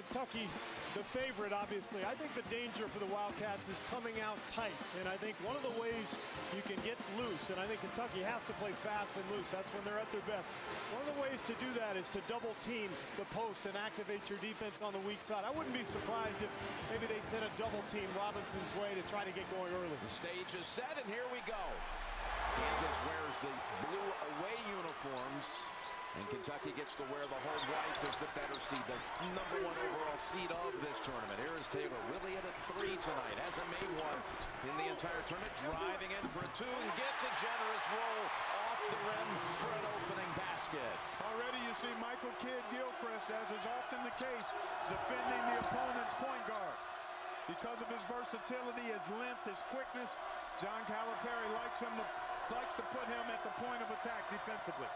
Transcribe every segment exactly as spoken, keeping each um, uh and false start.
Kentucky the favorite, obviously. I think the danger for the Wildcats is coming out tight. And I think one of the ways you can get loose, and I think Kentucky has to play fast and loose. That's when they're at their best. One of the ways to do that is to double team the post and activate your defense on the weak side. I wouldn't be surprised if maybe they sent a double team Robinson's way to try to get going early. The stage is set, and here we go. Kansas wears the blue away uniforms, and Kentucky gets to wear the home whites as the better seed, the number one overall seed of this tournament. Here is Taylor, really at a three tonight. Hasn't made one in the entire tournament. Driving in for a two and gets a generous roll off the rim for an opening basket. Already you see Michael Kidd-Gilchrist, as is often the case, defending the opponent's point guard. Because of his versatility, his length, his quickness, John Calipari likes him to likes to put him at the point of attack defensively.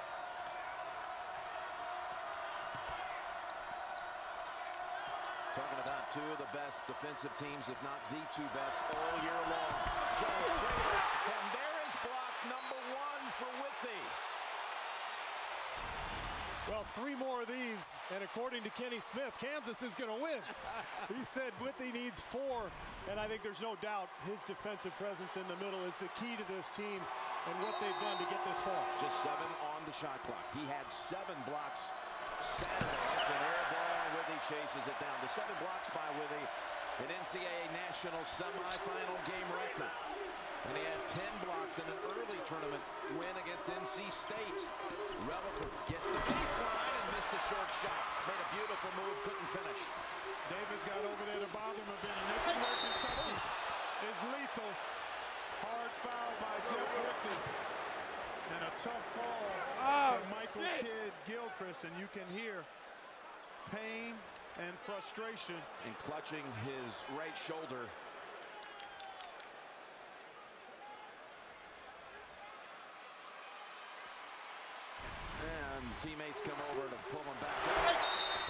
Talking about two of the best defensive teams, if not the two best, all year long. Jones Travis, and there is block number one for Withey. Well, three more of these, and according to Kenny Smith, Kansas is going to win. He said Withey needs four, and I think there's no doubt his defensive presence in the middle is the key to this team and what they've done to get this far. Just seven on the shot clock. He had seven blocks Saturday. That's an air ball. Withey chases it down. The seven blocks by Withey, an N C double A national semifinal game record. And he had ten blocks in an early tournament win against N C State. Relaford gets the baseline and missed a short shot. Made a beautiful move, couldn't finish. Davis got over there to bother him a bit, and this is where Kentucky is lethal. Hard foul by Jeff Withey. And a tough fall oh, for Michael Kidd-Gilchrist, and you can hear pain and frustration. And clutching his right shoulder. And teammates come over to pull him back.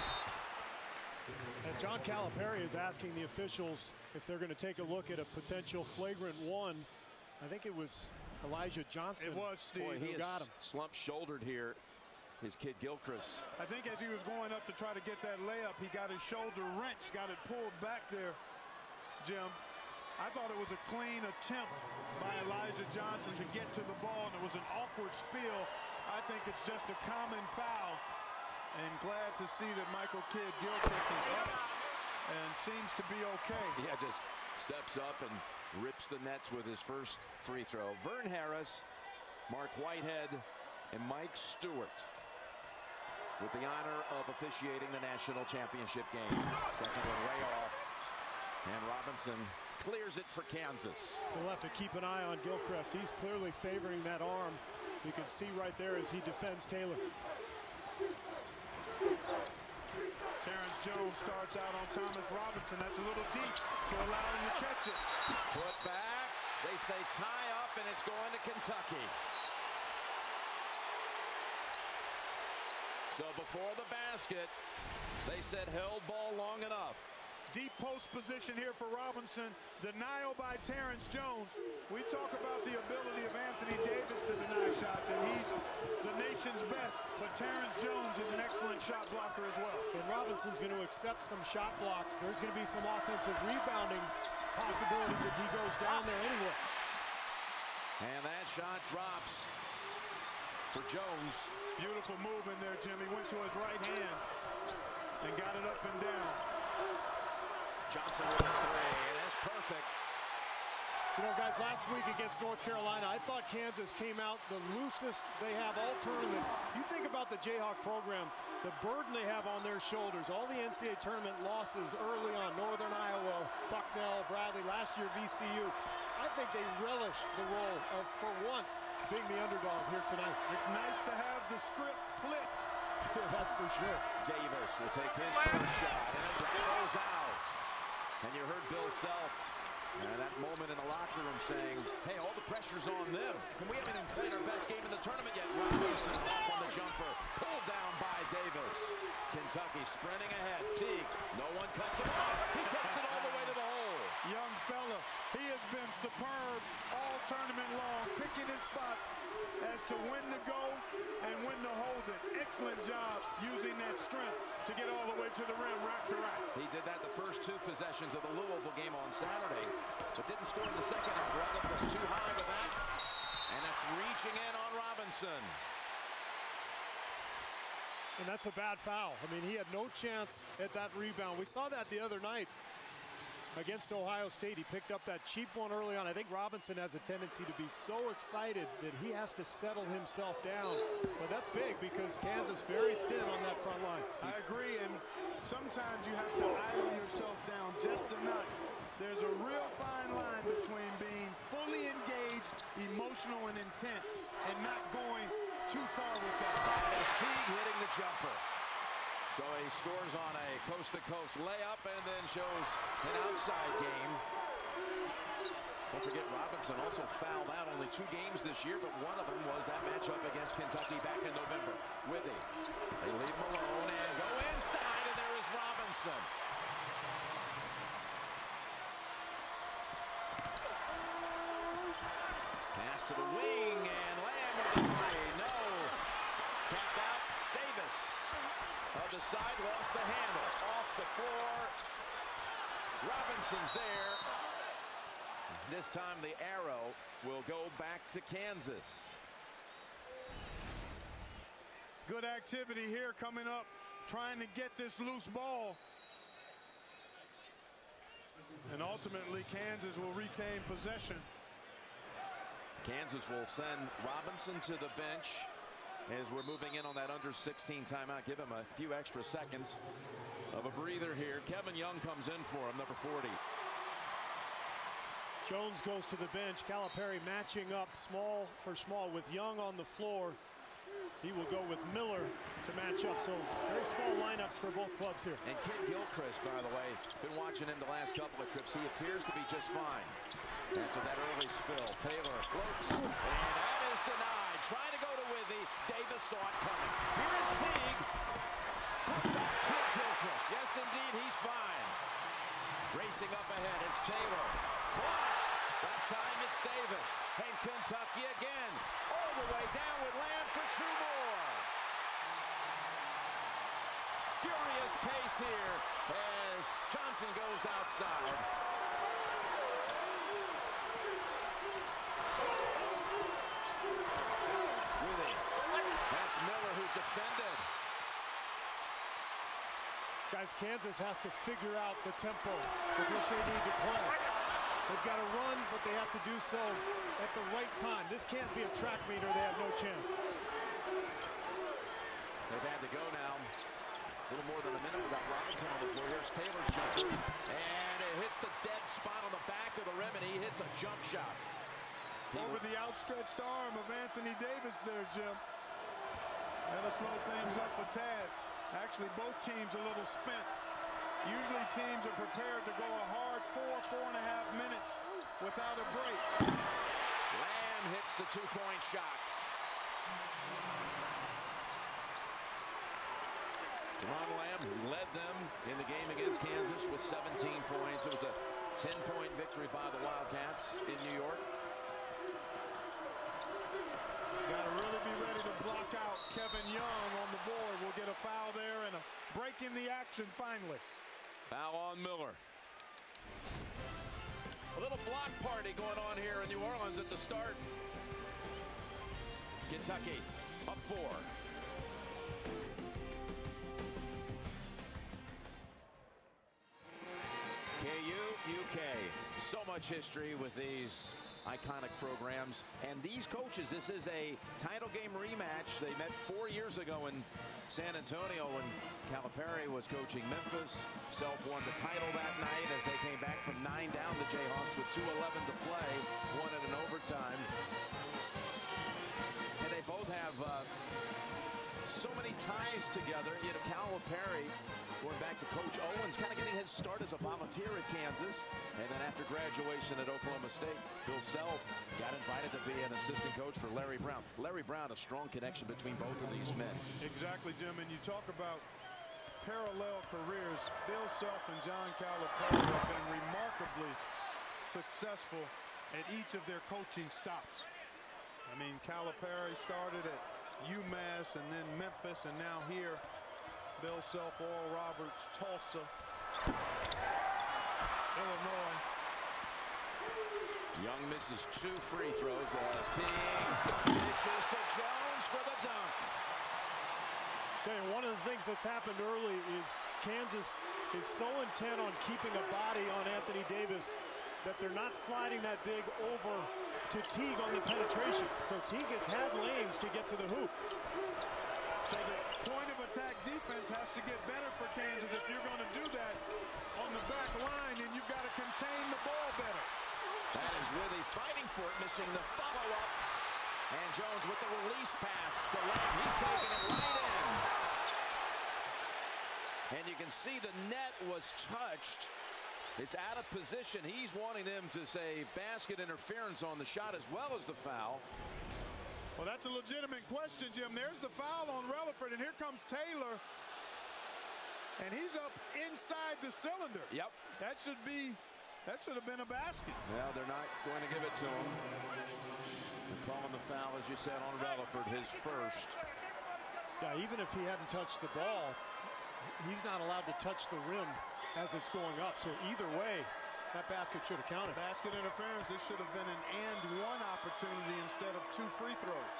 And John Calipari is asking the officials if they're going to take a look at a potential flagrant one. I think it was Elijah Johnson. It was Steve Boy, he who got him. Slump shouldered here. His kid Gilchrist. I think as he was going up to try to get that layup, he got his shoulder wrenched, got it pulled back there, Jim. I thought it was a clean attempt by Elijah Johnson to get to the ball, and it was an awkward spill. I think it's just a common foul, and glad to see that Michael Kidd-Gilchrist is up and seems to be okay. Yeah, just steps up and rips the nets with his first free throw. Vern Harris, Mark Whitehead, and Mike Stewart with the honor of officiating the national championship game. Second one way off, and Robinson clears it for Kansas. We'll have to keep an eye on Gilchrist. He's clearly favoring that arm. You can see right there as he defends Taylor. Terrence Jones starts out on Thomas Robinson. That's a little deep to allow him to catch it. Put back. They say tie up, and it's going to Kentucky. So before the basket, they said held ball long enough. Deep post position here for Robinson. Denial by Terrence Jones. We talk about the ability of Anthony Davis to deny shots, and he's the nation's best. But Terrence Jones is an excellent shot blocker as well. And Robinson's going to accept some shot blocks. There's going to be some offensive rebounding possibilities if he goes down there anyway. And that shot drops for Jones. Beautiful move in there, Jim. He went to his right hand and got it up and down. Johnson with a three. That's perfect. You know, guys, last week against North Carolina, I thought Kansas came out the loosest they have all tournament. You think about the Jayhawk program, the burden they have on their shoulders, all the N C double A tournament losses early on, Northern Iowa, Bucknell, Bradley, last year V C U. I think they relish the role of, for once, being the underdog here tonight. It's nice to have the script flipped. That's for sure. Davis will take his first shot, and it goes out. And you heard Bill Self and that moment in the locker room saying, hey, all the pressure's on them. And we haven't even played our best game in the tournament yet. Robinson off on the jumper. Pulled down by Davis. Kentucky sprinting ahead. Teague, no one cuts him off. He takes it all the way to the hole. Young fella, he has been superb all tournament long, picking his spots as to when to go and when to hold it. Excellent job using that strength to get all the way to the rim, rack to rack. He first two possessions of the Louisville game on Saturday, but didn't score in the second half. Rutherford too high with that, and that's reaching in on Robinson. And that's a bad foul. I mean, he had no chance at that rebound. We saw that the other night against Ohio State. He picked up that cheap one early on. I think Robinson has a tendency to be so excited that he has to settle himself down. But that's big because Kansas very thin on that front line. I agree, and sometimes you have to idle yourself down just enough. There's a real fine line between being fully engaged, emotional, and intent, and not going too far with that. As Teague hitting the jumper. So he scores on a coast-to-coast layup and then shows an outside game. Don't forget Robinson also fouled out only two games this year, but one of them was that matchup against Kentucky back in November. Withey. They leave him alone and go inside, and there is Robinson. Pass to the wing, and Lamb with the play. No. Tapped out. Davis. Other side, lost the handle. Off the floor. Robinson's there. This time the arrow will go back to Kansas. Good activity here coming up, trying to get this loose ball. And ultimately, Kansas will retain possession. Kansas will send Robinson to the bench as we're moving in on that under sixteen timeout. Give him a few extra seconds of a breather here. Kevin Young comes in for him, number forty. Jones goes to the bench. Calipari matching up small for small with Young on the floor. He will go with Miller to match up. So very small lineups for both clubs here. And Kid Gilchrist, by the way, been watching him the last couple of trips. He appears to be just fine after that early spill. Taylor floats, and that is denied. Trying to go to Withey. Davis saw it coming. Here is Teague. Put back Kid Gilchrist. Yes, indeed, he's fine. Racing up ahead, it's Taylor. Blocked. That time it's Davis. And Kentucky again. All the way down with Lamb for two more. Furious pace here as Johnson goes outside. Withey. That's Miller who defended. Guys, Kansas has to figure out the tempo with which they need to play. They've got to run, but they have to do so at the right time. This can't be a track meet or they have no chance. They've had to go now a little more than a minute without Robinson on the floor. Here's Taylor's jumper, and it hits the dead spot on the back of the rim, and he hits a jump shot. Over the outstretched arm of Anthony Davis there, Jim. That'll slow things up a tad. Actually, both teams a little spent. Usually teams are prepared to go a hard four, four and a half minutes without a break. Lamb hits the two-point shot. Deron Lamb, who led them in the game against Kansas with seventeen points. It was a ten-point victory by the Wildcats in New York. Got to really be ready to block out Kevin Young on the board. We'll get a foul there and a break in the action finally. Foul on Miller. A little block party going on here in New Orleans at the start. Kentucky up four. K U, U K. So much history with these iconic programs. And these coaches, this is a title game rematch. They met four years ago in San Antonio when Calipari was coaching Memphis. Self won the title that night as they came back from nine down, the Jayhawks, with two eleven to play. Won it in overtime. And they both have uh, so many ties together. You know, Calipari going back to Coach Owens, kind of getting his start as a volunteer at Kansas. And then after graduation at Oklahoma State, Bill Self got invited to be an assistant coach for Larry Brown. Larry Brown, a strong connection between both of these men. Exactly, Jim. And you talk about parallel careers. Bill Self and John Calipari have been remarkably successful at each of their coaching stops. I mean, Calipari started at UMass and then Memphis, and now here, Bill Self, Oral Roberts, Tulsa. Illinois. Young misses two free throws as Teague dishes to Jones for the dunk. Tell you, one of the things that's happened early is Kansas is so intent on keeping a body on Anthony Davis that they're not sliding that big over to Teague on the penetration. So Teague has had lanes to get to the hoop. So the point of attack defense has to get better for Kansas if you're going to do that on the back line, and you've got to contain the ball better. That is Withey fighting for it, missing the follow-up. And Jones with the release pass to Lamb. He's taking it right in. And you can see the net was touched. It's out of position. He's wanting them to say basket interference on the shot as well as the foul. Well, that's a legitimate question, Jim. There's the foul on Relaford, and here comes Taylor. And he's up inside the cylinder. Yep. That should be, that should have been a basket. Well, they're not going to give it to him. They're calling the foul, as you said, on Relaford, his first. Yeah, even if he hadn't touched the ball, he's not allowed to touch the rim as it's going up. So either way, that basket should have counted. Basket interference. This should have been an and one opportunity instead of two free throws.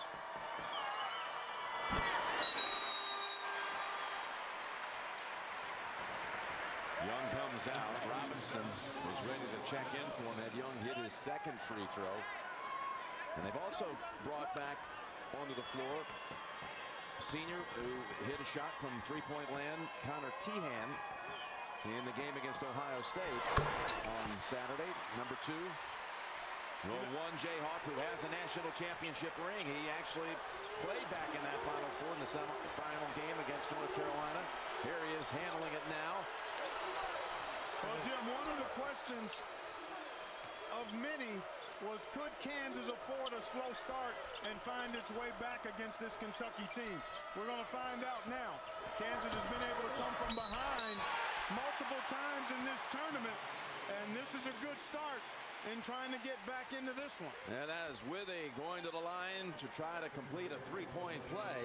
Young comes out. Robinson was ready to check in for him. Had Young hit his second free throw. And they've also brought back onto the floor a senior who hit a shot from three-point land, Connor Teahan, in the game against Ohio State on Saturday. Number two, the one Jayhawk who has a national championship ring. He actually played back in that Final Four in the semifinal game against North Carolina. Here he is handling it now. Well, Jim, one of the questions of many was, could Kansas afford a slow start and find its way back against this Kentucky team? We're going to find out now. Kansas has been able to come from behind multiple times in this tournament, and this is a good start in trying to get back into this one. And that is Withey going to the line to try to complete a three-point play.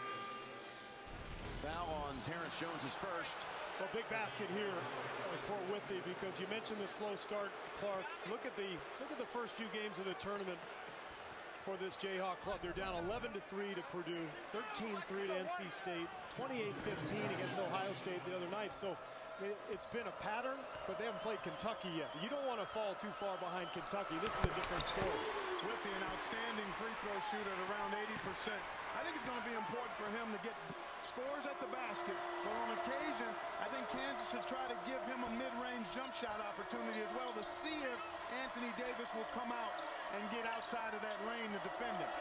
Foul on Terrence Jones is first. Well, big basket here for Withey, because you mentioned the slow start, Clark. Look at the look at the first few games of the tournament for this Jayhawk club. They're down eleven to three to Purdue, thirteen three to N C State, twenty-eight fifteen against Ohio State the other night. So it's been a pattern, but they haven't played Kentucky yet. You don't want to fall too far behind Kentucky. This is a different story. Withey, an outstanding free throw shooter at around eighty percent. I think it's going to be important for him to get scores at the basket, but on occasion, I think Kansas should try to give him a mid-range jump shot opportunity as well to see if Anthony Davis will come out and get outside of that lane to defend him.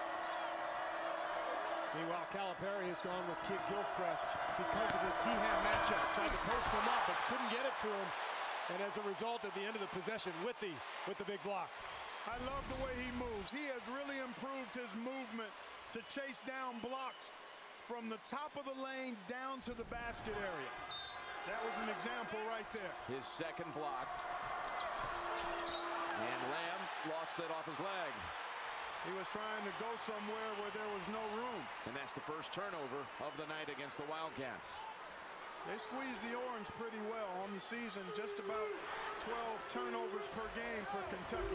Meanwhile, Calipari has gone with Kid Gilchrist because of the Teahan matchup. Tried to post him up, but couldn't get it to him. And as a result, at the end of the possession, Withey with the big block. I love the way he moves. He has really improved his movement to chase down blocks from the top of the lane down to the basket area. That was an example right there. His second block. And Lamb lost it off his leg. He was trying to go somewhere where there was no room. And that's the first turnover of the night against the Wildcats. They squeezed the orange pretty well on the season, just about twelve turnovers per game for Kentucky.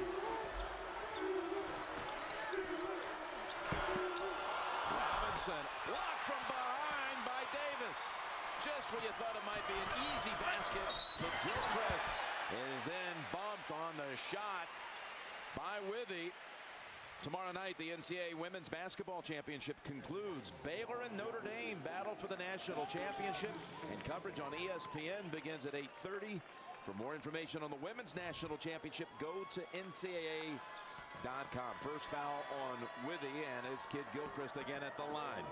Robinson, blocked from behind by Davis. Just when you thought it might be an easy basket, but Gilchrist is then bumped on the shot by Withey. Tomorrow night, the N C double A Women's Basketball Championship concludes. Baylor and Notre Dame battle for the national championship, and coverage on E S P N begins at eight thirty. For more information on the Women's National Championship, go to N C double A dot com. First foul on Withey, and it's Kid Gilchrist again at the line.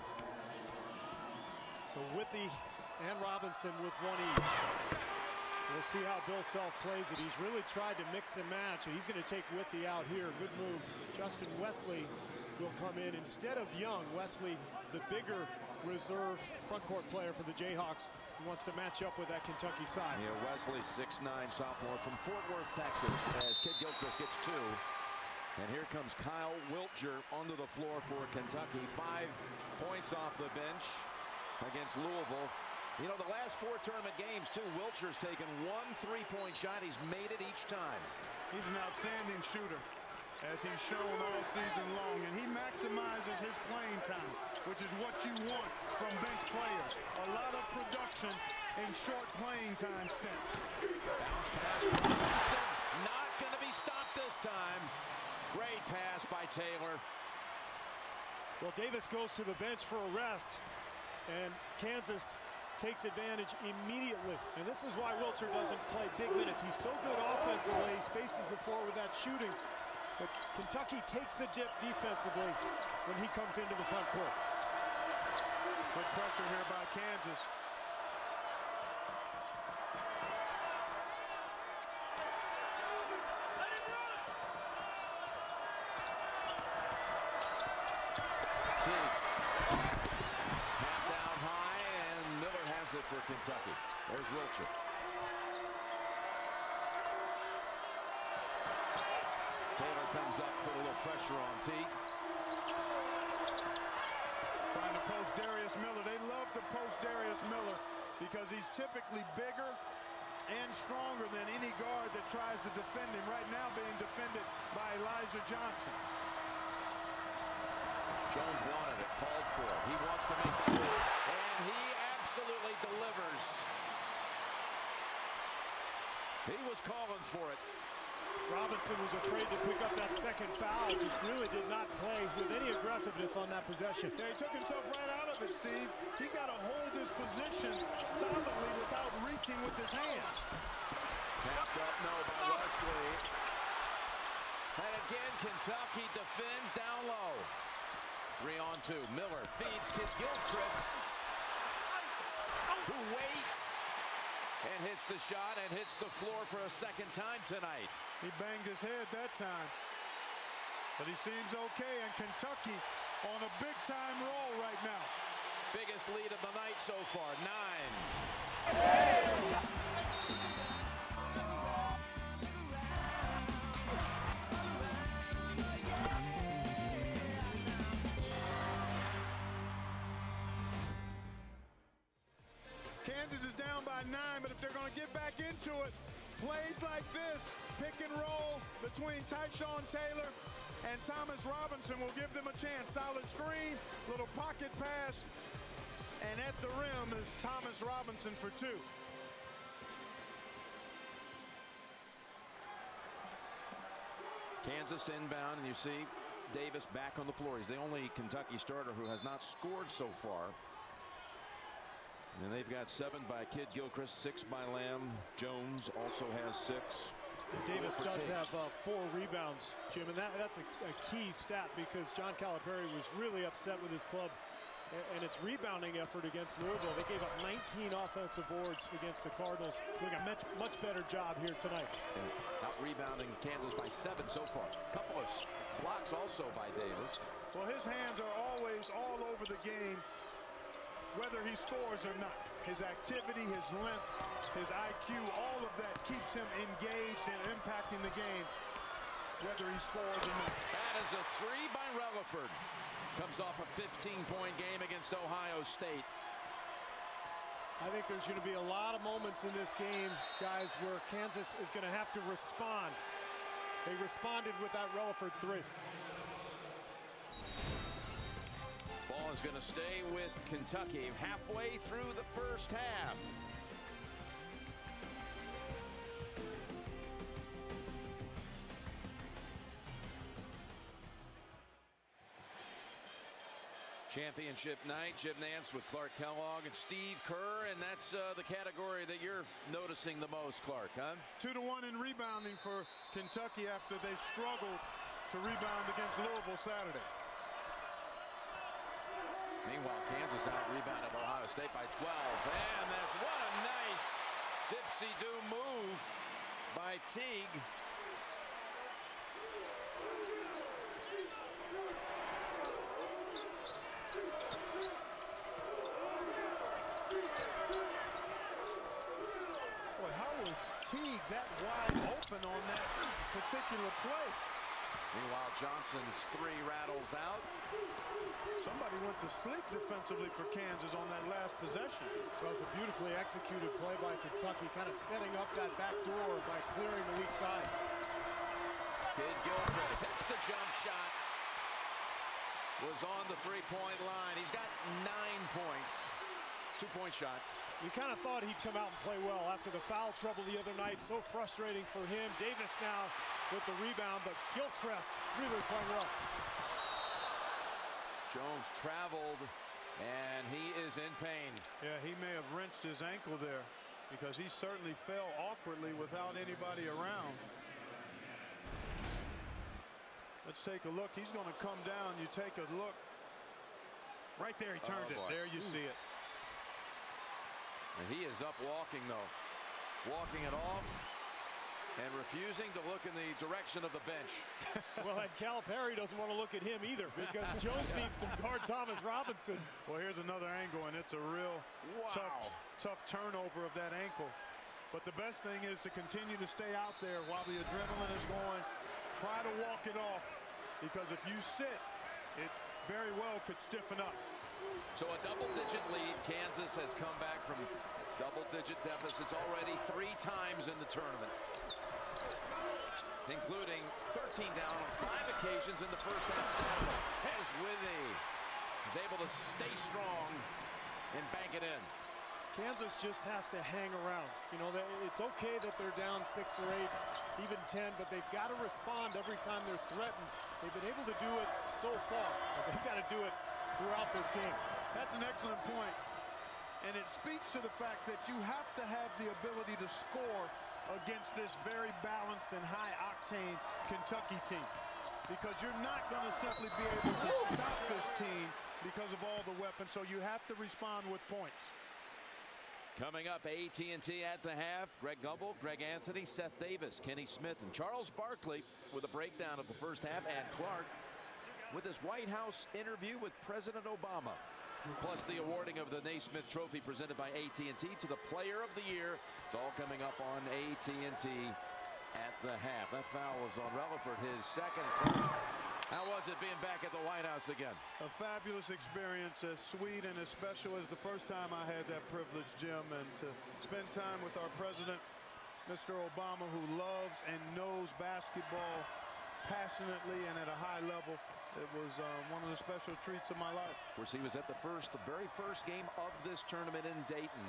So Withey and Robinson with one each. We'll see how Bill Self plays it. He's really tried to mix and match, and he's going to take Withey out here. Good move. Justin Wesley will come in instead of Young. Wesley, the bigger reserve front court player for the Jayhawks, who wants to match up with that Kentucky size. Yeah, Wesley, six nine sophomore from Fort Worth, Texas, as Kid Gilchrist gets two. And here comes Kyle Wiltjer onto the floor. floor for Kentucky. Five points off the bench against Louisville. You know, the last four tournament games, too, Wilcher's taken one three-point shot. He's made it each time. He's an outstanding shooter, as he's shown all season long, and he maximizes his playing time, which is what you want from bench players. A lot of production in short playing time stints. Bounce pass. Robinson not going to be stopped this time. Great pass by Taylor. Well, Davis goes to the bench for a rest, and Kansas takes advantage immediately. And this is why Wilcher doesn't play big minutes. He's so good offensively. He spaces the floor with that shooting. But Kentucky takes a dip defensively when he comes into the front court. Good pressure here by Kansas. For Kentucky. There's Wilcher. Taylor comes up, put a little pressure on Teague. Trying to post Darius Miller. They love to post Darius Miller because he's typically bigger and stronger than any guard that tries to defend him. Right now being defended by Elijah Johnson. Jones wanted it, called for it. He wants to make the move, and he absolutely delivers. He was calling for it. Robinson was afraid to pick up that second foul. Just really did not play with any aggressiveness on that possession. Yeah, he took himself right out of it, Steve. He's got to hold his position solidly without reaching with his hands. Tapped up, no, by Wesley. And again, Kentucky defends down low. Three on two. Miller feeds Kid Gilchrist, who waits and hits the shot and hits the floor for a second time tonight. He banged his head that time, but he seems okay, and Kentucky on a big-time roll right now. Biggest lead of the night so far, nine. Kansas is down by nine, but if they're going to get back into it, plays like this, pick and roll between Tyshawn Taylor and Thomas Robinson will give them a chance. Solid screen, little pocket pass, and at the rim is Thomas Robinson for two. Kansas to inbound, and you see Davis back on the floor. He's the only Kentucky starter who has not scored so far. And they've got seven by Kid Gilchrist, six by Lamb. Jones also has six. Davis does have uh, four rebounds, Jim, and that, that's a, a key stat because John Calipari was really upset with his club and its rebounding effort against Louisville. They gave up nineteen offensive boards against the Cardinals, doing a much, much better job here tonight. And out rebounding Kansas by seven so far. A couple of blocks also by Davis. Well, his hands are always all over the game, whether he scores or not. His activity, his length, his I Q, all of that keeps him engaged and impacting the game, whether he scores or not. That is a three by Relaford. Comes off a fifteen point game against Ohio State. I think there's going to be a lot of moments in this game, guys, where Kansas is going to have to respond. They responded with that Relaford three. Ball is going to stay with Kentucky halfway through the first half. Championship night, Jim Nance with Clark Kellogg and Steve Kerr, and that's uh, the category that you're noticing the most, Clark, huh? Two to one in rebounding for Kentucky after they struggled to rebound against Louisville Saturday. Meanwhile, Kansas out-rebounded Ohio State by twelve. And that's what a nice dipsy-do move by Teague. Boy, how was Teague that wide open on that particular play? Meanwhile, Johnson's three rattles out. Somebody went to sleep defensively for Kansas on that last possession. That was a beautifully executed play by Kentucky, kind of setting up that back door by clearing the weak side. Kid Gilchrist, that's the jump shot. Was on the three-point line. He's got nine points. Two-point shot. You kind of thought he'd come out and play well after the foul trouble the other night. So frustrating for him. Davis now with the rebound, but Gilchrist really playing well. Jones traveled, and he is in pain. Yeah, he may have wrenched his ankle there because he certainly fell awkwardly without anybody around. Let's take a look. He's going to come down. You take a look. Right there, he turned Oh, it. There you see it. And he is up walking, though. Walking it off and refusing to look in the direction of the bench. Well, and Calipari doesn't want to look at him either because Jones needs to guard Thomas Robinson. Well, here's another angle, and it's a real Wow. tough, tough turnover of that ankle. But the best thing is to continue to stay out there while the adrenaline is going. Try to walk it off, because if you sit, it very well could stiffen up. So a double-digit lead. Kansas has come back from double-digit deficits already three times in the tournament, including thirteen down on five occasions in the first half. Saturday. As Withey is able to stay strong and bank it in. Kansas just has to hang around. You know, it's okay that they're down six or eight, even ten, but they've got to respond every time they're threatened. They've been able to do it so far, but they've got to do it throughout this game. That's an excellent point, and it speaks to the fact that you have to have the ability to score against this very balanced and high-octane Kentucky team, because you're not going to simply be able to stop this team because of all the weapons, so you have to respond with points. Coming up, A T and T at the half. Greg Gumbel, Greg Anthony, Seth Davis, Kenny Smith, and Charles Barkley with a breakdown of the first half. And Clark with his White House interview with President Obama. Plus the awarding of the Naismith Trophy presented by A T and T to the Player of the Year. It's all coming up on A T and T at the half. That foul was on Relaford, his second. How was it being back at the White House again? A fabulous experience, as sweet and as special as the first time I had that privilege, Jim, and to spend time with our president, Mister Obama, who loves and knows basketball passionately and at a high level. It was uh, one of the special treats of my life. Of course, he was at the first, the very first game of this tournament in Dayton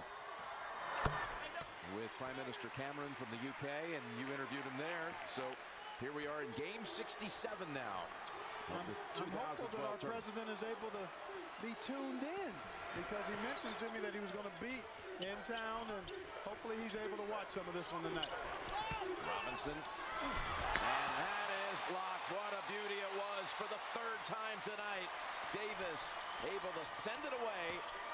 with Prime Minister Cameron from the U K, and you interviewed him there. So here we are in game sixty-seven now. I'm, I'm hopeful that our tournament. president is able to be tuned in, because he mentioned to me that he was going to be in town, and hopefully he's able to watch some of this one tonight. Robinson, and that is blocked. What a beauty it was for the third time tonight. Davis able to send it away.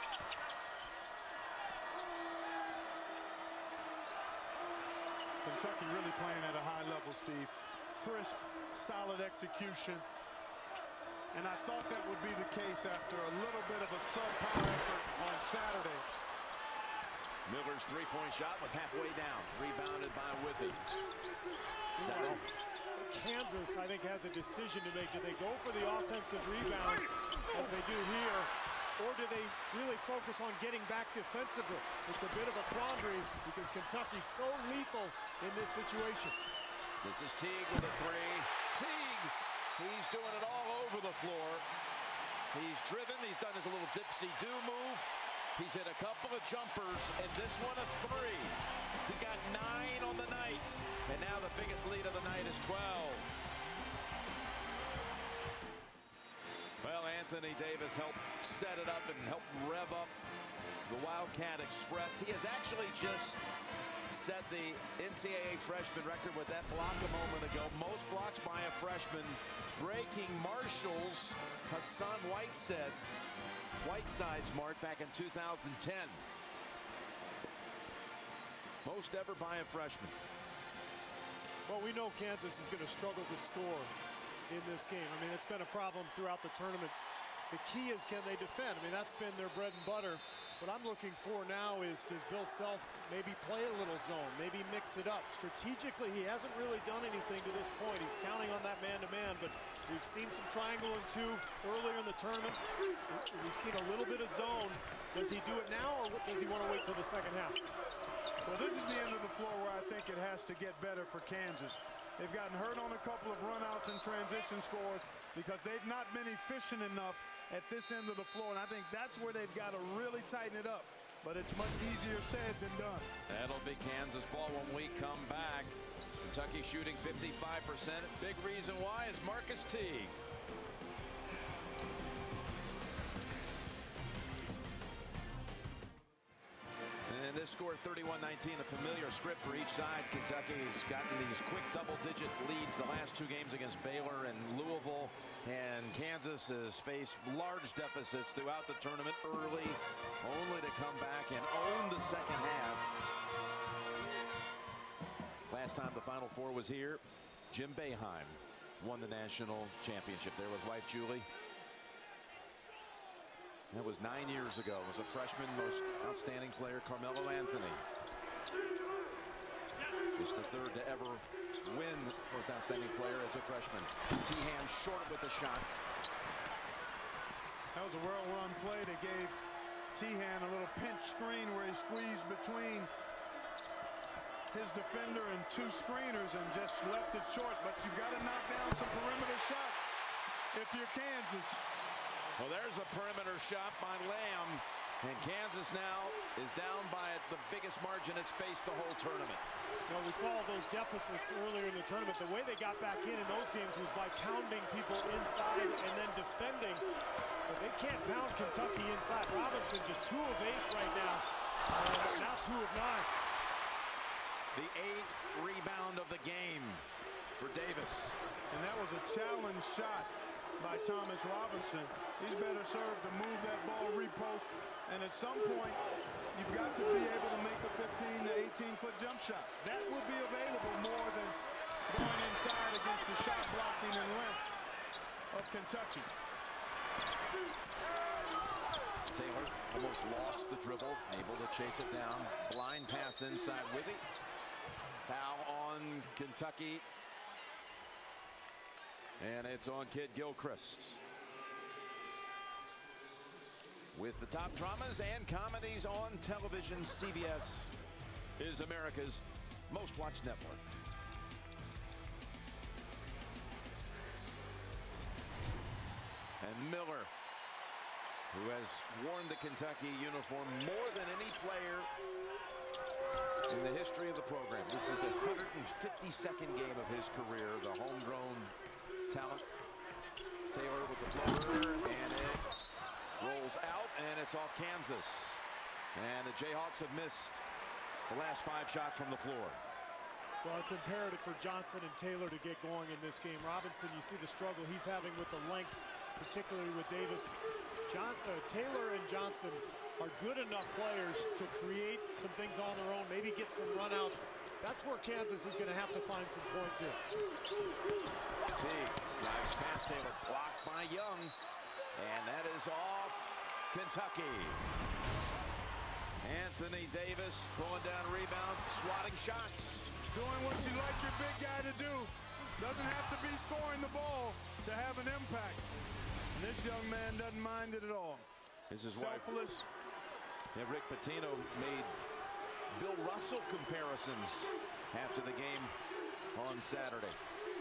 Kentucky really playing at a high level, Steve. Crisp, solid execution. And I thought that would be the case after a little bit of a subpar effort on Saturday. Miller's three-point shot was halfway down. Rebounded by Withey. Settle. Kansas, I think, has a decision to make. Do they go for the offensive rebounds as they do here, or do they really focus on getting back defensively? It's a bit of a quandary because Kentucky's so lethal in this situation. This is Teague with a three. Teague, he's doing it all over the floor. He's driven. He's done his little dipsy-do move. He's hit a couple of jumpers, and this one a three. He's got nine on the night, and now the biggest lead of the night is twelve. Well, Anthony Davis helped set it up and helped rev up the Wildcat Express. He has actually just set the N C double A freshman record with that block a moment ago. Most blocks by a freshman, breaking Marshall's Hassan Whiteside, Whiteside's mark back in two thousand ten. Most ever by a freshman. Well, we know Kansas is going to struggle to score in this game. I mean, it's been a problem throughout the tournament. The key is, can they defend? I mean, that's been their bread and butter What I'm looking for now is, does Bill Self maybe play a little zone, maybe mix it up? Strategically, he hasn't really done anything to this point. He's counting on that man-to-man, but we've seen some triangle and two earlier in the tournament. We've seen a little bit of zone. Does he do it now, or does he want to wait till the second half? Well, this is the end of the floor where I think it has to get better for Kansas. They've gotten hurt on a couple of runouts and transition scores because they've not been efficient enough at this end of the floor, and I think that's where they've got to really tighten it up. But it's much easier said than done. That'll be Kansas ball when we come back. Kentucky shooting fifty-five percent. Big reason why is Marcus Teague. And this score thirty-one nineteen, a familiar script for each side. Kentucky's gotten these quick double-digit leads the last two games against Baylor and Louisville. And Kansas has faced large deficits throughout the tournament early, only to come back and own the second half. Last time the Final Four was here, Jim Boeheim won the national championship there with wife Julie. That was nine years ago. It was a freshman, most outstanding player, Carmelo Anthony. Just the third to ever win most outstanding player as a freshman. Teahan short with the shot. That was a well-run play that gave Teahan a little pinch screen where he squeezed between his defender and two screeners and just left it short. But you've got to knock down some perimeter shots if you're Kansas. Well, there's a perimeter shot by Lamb, and Kansas now is down by the biggest margin it's faced the whole tournament. Well, we saw those deficits earlier in the tournament. The way they got back in in those games was by pounding people inside and then defending. But they can't pound Kentucky inside. Robinson just two of eight right now. Uh, now two of nine. The eighth rebound of the game for Davis. And that was a challenge shot by Thomas Robinson. He's better served to move that ball, repost, and at some point, you've got to be able to make a fifteen to eighteen foot jump shot. That would be available more than going inside against the shot blocking and length of Kentucky. Taylor almost lost the dribble, able to chase it down. Blind pass inside Withey. Foul on Kentucky. And it's on Kid Gilchrist. With the top dramas and comedies on television, C B S is America's most watched network. And Miller, who has worn the Kentucky uniform more than any player in the history of the program. This is the one hundred fifty-second game of his career, the homegrown talent. Taylor with the floater, and it rolls out, and it's off Kansas. And the Jayhawks have missed the last five shots from the floor. Well, it's imperative for Johnson and Taylor to get going in this game. Robinson, you see the struggle he's having with the length, particularly with Davis. John, uh, Taylor and Johnson are good enough players to create some things on their own, maybe get some runouts. That's where Kansas is going to have to find some points here. Teague drives past Taylor, blocked by Young, and that is off Kentucky. Anthony Davis pulling down rebounds, swatting shots. Doing what you like your big guy to do. Doesn't have to be scoring the ball to have an impact. And this young man doesn't mind it at all. This is selfless. Yeah, Rick Pitino made Bill Russell comparisons after the game on Saturday.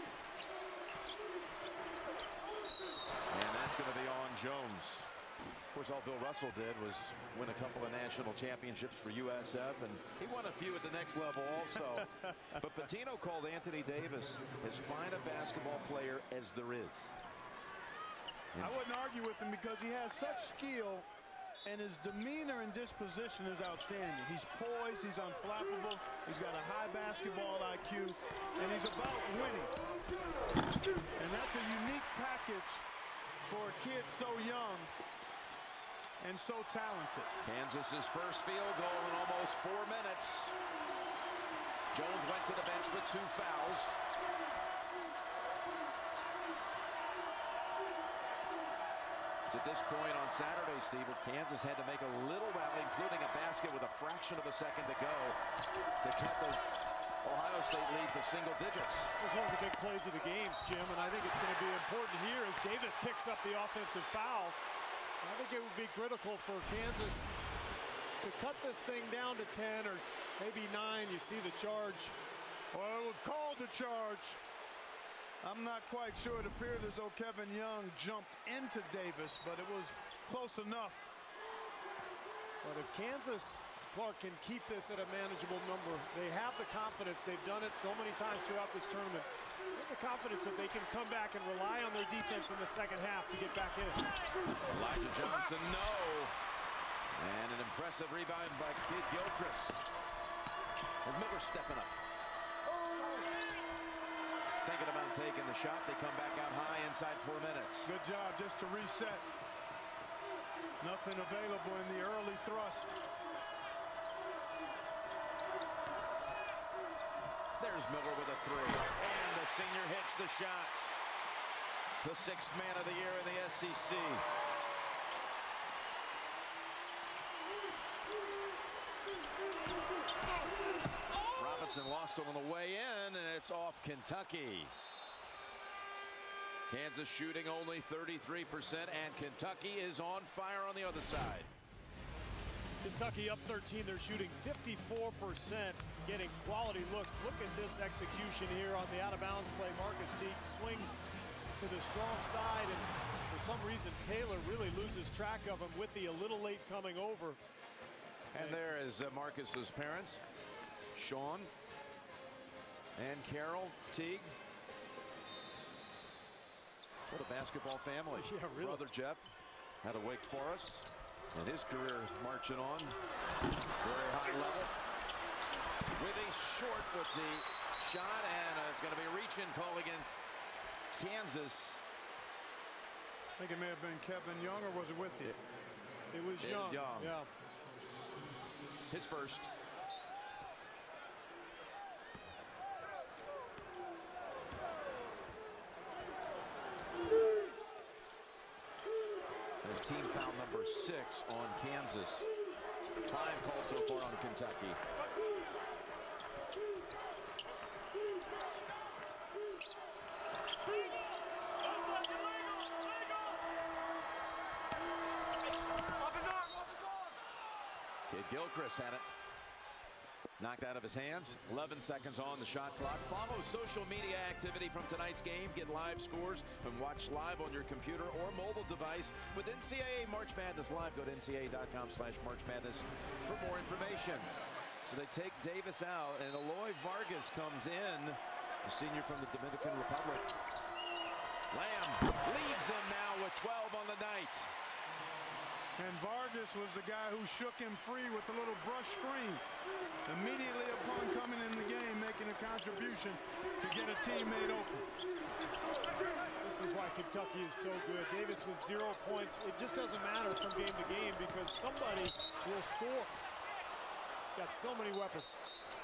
And that's going to be on Jones. Of course, all Bill Russell did was win a couple of national championships for U S F, and he won a few at the next level also. But Pitino called Anthony Davis as fine a basketball player as there is. I wouldn't argue with him because he has such skill, and his demeanor and disposition is outstanding. He's poised, he's unflappable, he's got a high basketball I Q, and he's about winning. And that's a unique package for a kid so young and so talented. Kansas's first field goal in almost four minutes. Jones went to the bench with two fouls. At this point on Saturday, Steve, Kansas had to make a little rally, including a basket with a fraction of a second to go to cut the Ohio State lead to single digits. It was one of the big plays of the game, Jim, and I think it's going to be important here as Davis picks up the offensive foul. I think it would be critical for Kansas to cut this thing down to ten or maybe nine. You see the charge. Well, it was called the charge. I'm not quite sure. It appeared as though Kevin Young jumped into Davis, but it was close enough. But if Kansas, Clark, can keep this at a manageable number, they have the confidence. They've done it so many times throughout this tournament. They have the confidence that they can come back and rely on their defense in the second half to get back in. Elijah Johnson, no. And an impressive rebound by Kid Gilchrist. And Miller stepping up. Thinking about taking the shot. They come back out high inside four minutes. Good job just to reset. Nothing available in the early thrust. There's Miller with a three. And the senior hits the shot. The sixth man of the year in the S E C. Robinson lost it on the way in, and it's off Kentucky. Kansas shooting only thirty-three percent, and Kentucky is on fire on the other side. Kentucky up thirteen. They're shooting fifty-four percent, getting quality looks. Look at this execution here on the out-of-bounds play. Marcus Teague swings to the strong side, and for some reason, Taylor really loses track of him with the a little late coming over. And there is uh, Marcus's parents, Sean and Carol Teague. What a basketball family. Yeah, really. Brother Jeff out of Wake Forest, and his career marching on very high level. Withy short with the shot, and uh, it's going to be a reach-in call against Kansas. I think it may have been Kevin Young, or was it with you? It was It Young. was Young. Yeah. His first. There's team foul number six on Kansas. Five called so far on Kentucky. Kid Gilchrist had it knocked out of his hands. eleven seconds on the shot clock. Follow social media activity from tonight's game. Get live scores and watch live on your computer or mobile device with N C double A March Madness Live. Go to N C double A dot com slash March Madness for more information. So they take Davis out, and Eloy Vargas comes in, the senior from the Dominican Republic. Lamb leads them now with twelve on the night. And Vargas was the guy who shook him free with a little brush screen. Immediately upon coming in the game, making a contribution to get a teammate open. This is why Kentucky is so good. Davis with zero points. It just doesn't matter from game to game because somebody will score. Got so many weapons.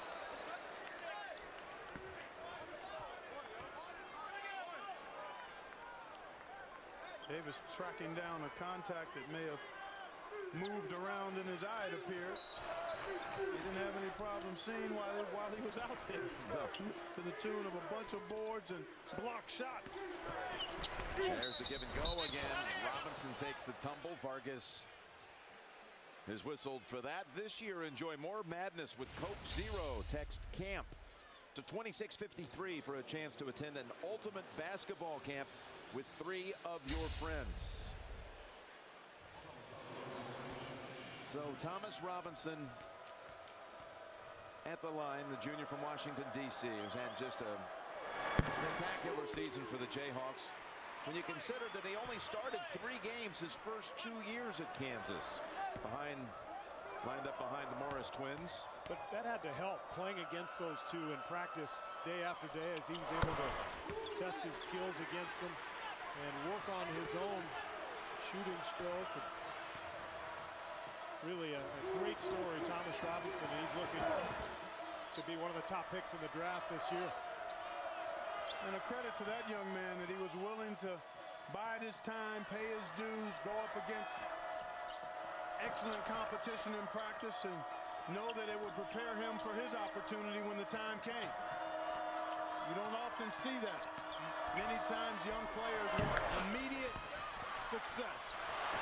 Davis tracking down a contact that may have moved around in his eye, it appeared. He didn't have any problem seeing while he, while he was out there. No. To the tune of a bunch of boards and block shots. There's the give and go again. Robinson takes the tumble. Vargas is whistled for that. This year, enjoy more madness with Coke Zero. Text CAMP to twenty-six fifty-three for a chance to attend an ultimate basketball camp with three of your friends. So Thomas Robinson at the line, the junior from Washington, D C, who's had just a spectacular season for the Jayhawks. When you consider that he only started three games his first two years at Kansas, behind, lined up behind the Morris twins. But that had to help playing against those two in practice day after day as he was able to test his skills against them and work on his own shooting stroke. And really a, a great story, Thomas Robinson. He's looking to be one of the top picks in the draft this year. And a credit to that young man that he was willing to bide his time, pay his dues, go up against excellent competition in practice, and know that it would prepare him for his opportunity when the time came. You don't often see that. Many times young players want immediate success.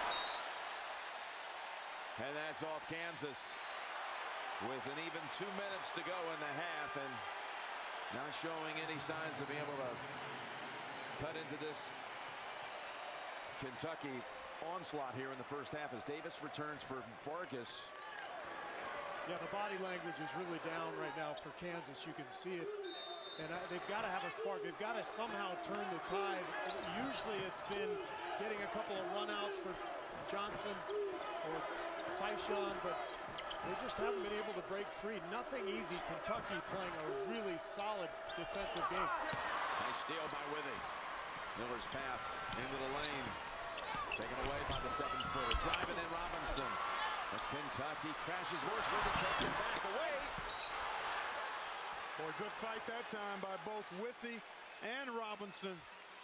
And that's off Kansas with an even two minutes to go in the half, and not showing any signs of being able to cut into this Kentucky onslaught here in the first half as Davis returns for Vargas. Yeah, the body language is really down right now for Kansas. You can see it. And uh, they've got to have a spark. They've got to somehow turn the tide. Usually it's been getting a couple of runouts for Johnson or Tyshawn, but they just haven't been able to break free. Nothing easy. Kentucky playing a really solid defensive game. Nice steal by Withey. Miller's pass into the lane. Taken away by the seven-footer. Driving in Robinson. But Kentucky crashes worse. Withey takes it back away. Boy, good fight that time by both Withey and Robinson.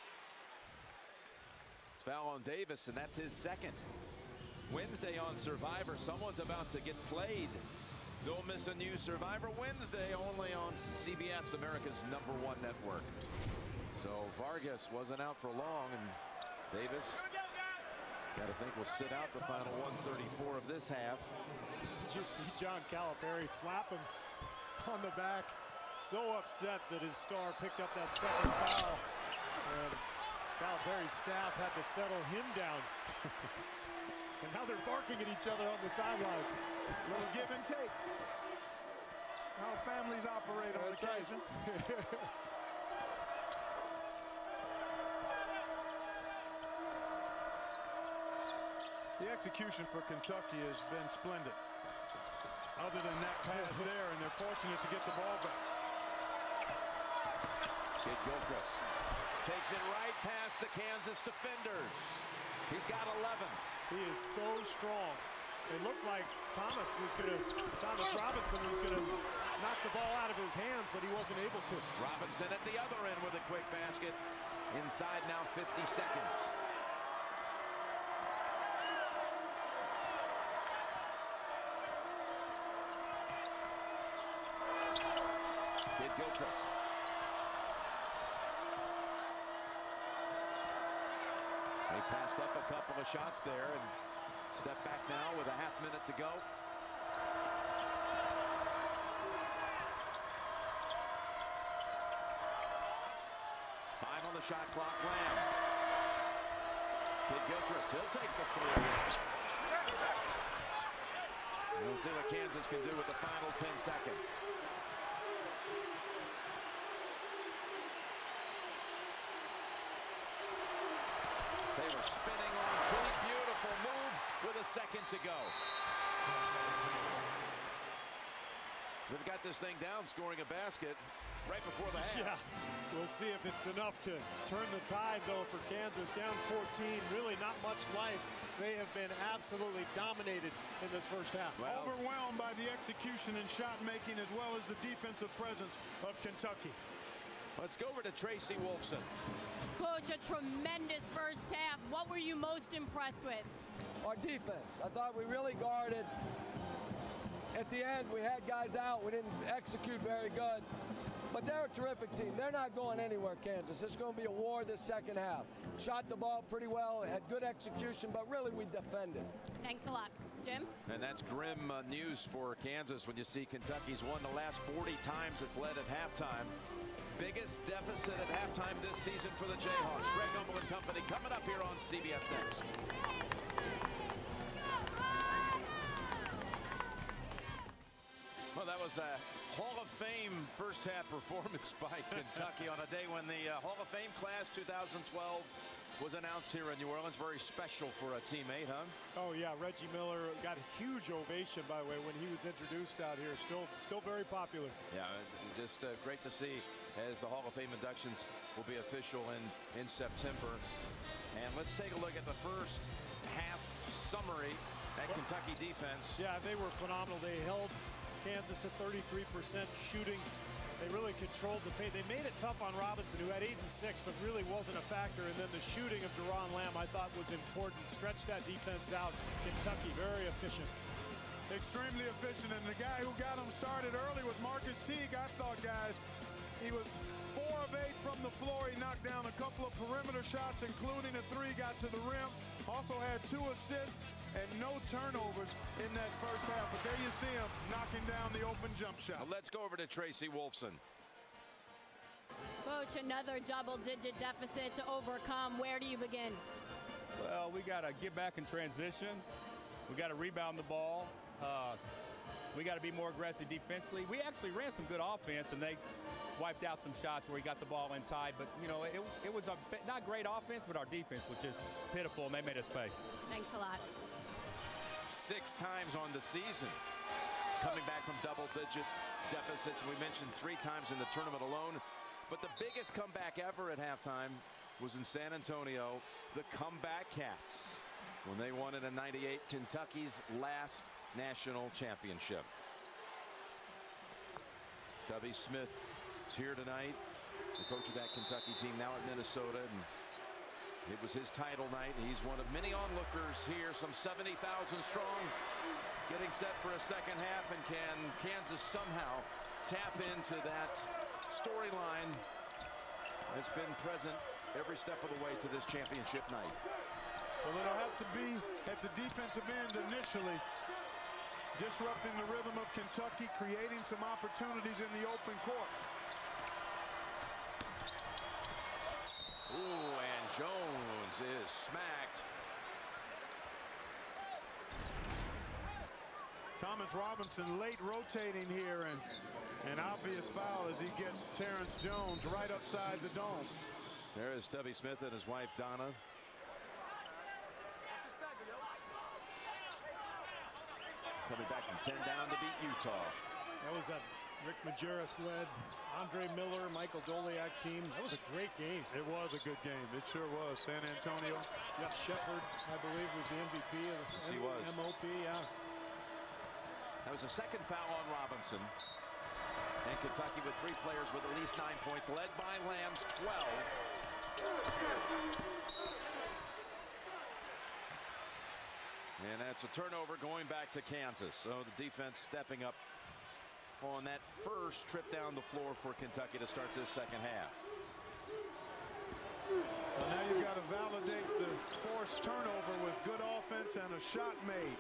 It's foul on Davis, and that's his second. Wednesday on Survivor, someone's about to get played. Don't miss a new Survivor Wednesday, only on C B S, America's number one network. So Vargas wasn't out for long, and Davis, got to think, will sit out the final one thirty-four of this half. Did you see John Calipari slap him on the back? So upset that his star picked up that second foul. And Calipari's staff had to settle him down. And now they're barking at each other on the sidelines. A little give and take. That's how families operate on That's occasion. Right. The execution for Kentucky has been splendid. Other than that pass there, and they're fortunate to get the ball back. Kid Gilchrist takes it right past the Kansas defenders. He's got eleven. He is so strong. It looked like Thomas was going to, Thomas Robinson was going to knock the ball out of his hands, but he wasn't able to. Robinson at the other end with a quick basket. Inside now fifty seconds. Kid Gilchrist. They passed up a couple of shots there and step back now with a half minute to go. Five on the shot clock. Lamb. Kid Gilchrist, he'll take the three. We'll see what Kansas can do with the final ten seconds. They were spinning on two. Beautiful move with a second to go. They've got this thing down, scoring a basket right before the half. Yeah, we'll see if it's enough to turn the tide, though, for Kansas. Down fourteen, really not much life. They have been absolutely dominated in this first half. Well, overwhelmed by the execution and shot making, as well as the defensive presence of Kentucky. Let's go over to Tracy Wolfson. Coach, a tremendous first half. What were you most impressed with? Our defense. I thought we really guarded. At the end, we had guys out. We didn't execute very good. But they're a terrific team. They're not going anywhere, Kansas. It's going to be a war this second half. Shot the ball pretty well, had good execution, but really we defended. Thanks a lot. Jim? And that's grim uh, news for Kansas when you see Kentucky's won the last forty times it's led at halftime. Biggest deficit at halftime this season for the Jayhawks. Greg Gumbel and company coming up here on C B S Next. Well, that was a Hall of Fame first half performance by Kentucky on a day when the uh, Hall of Fame class two thousand twelve was announced here in New Orleans. Very special for a teammate, huh? Oh, yeah. Reggie Miller got a huge ovation, by the way, when he was introduced out here. Still, still very popular. Yeah, just uh, great to see as the Hall of Fame inductions will be official in, in September. And let's take a look at the first half summary at Kentucky defense. Yeah, they were phenomenal. They held Kansas to thirty-three percent shooting. They really controlled the paint. They made it tough on Robinson, who had eight and six, but really wasn't a factor. And then the shooting of Deron Lamb, I thought, was important. Stretched that defense out. Kentucky, very efficient. Extremely efficient. And the guy who got him started early was Marcus Teague. I thought, guys, he was four of eight from the floor. He knocked down a couple of perimeter shots, including a three, got to the rim. Also had two assists and no turnovers in that first half. But there you see him knocking down the open jump shot. Now let's go over to Tracy Wolfson. Coach, another double-digit deficit to overcome. Where do you begin? Well, we got to get back in transition. We got to rebound the ball. Uh, we got to be more aggressive defensively. We actually ran some good offense, and they wiped out some shots where he got the ball inside. But, you know, it, it was a not great offense, but our defense was just pitiful, and they made us pay. Thanks a lot. Six times on the season, coming back from double-digit deficits. We mentioned three times in the tournament alone. But the biggest comeback ever at halftime was in San Antonio, the Comeback Cats, when they won it in ninety-eight, Kentucky's last national championship. Tubby Smith is here tonight, the coach of that Kentucky team, now at Minnesota, and it was his title night. He's one of many onlookers here, some seventy thousand strong, getting set for a second half. And can Kansas somehow tap into that storyline that's been present every step of the way to this championship night? Well, it'll have to be at the defensive end initially, disrupting the rhythm of Kentucky, creating some opportunities in the open court. Ooh, and Jones is smacked. Thomas Robinson late rotating here, and an obvious foul as he gets Terrence Jones right upside the dome. There is Tubby Smith and his wife Donna. Coming back from ten down to beat Utah. That was that Rick Majerus-led Andre Miller, Michael Doliak team. That was a great game. It was a good game. It sure was. San Antonio. Jeff Shepard, I believe, was the M V P of the yes, he was. M O P. Yeah. That was a second foul on Robinson. And Kentucky with three players with at least nine points, led by Lamb's twelve. And that's a turnover going back to Kansas. So the defense stepping up on that first trip down the floor for Kentucky to start this second half. Well, now you've got to validate the forced turnover with good offense and a shot made.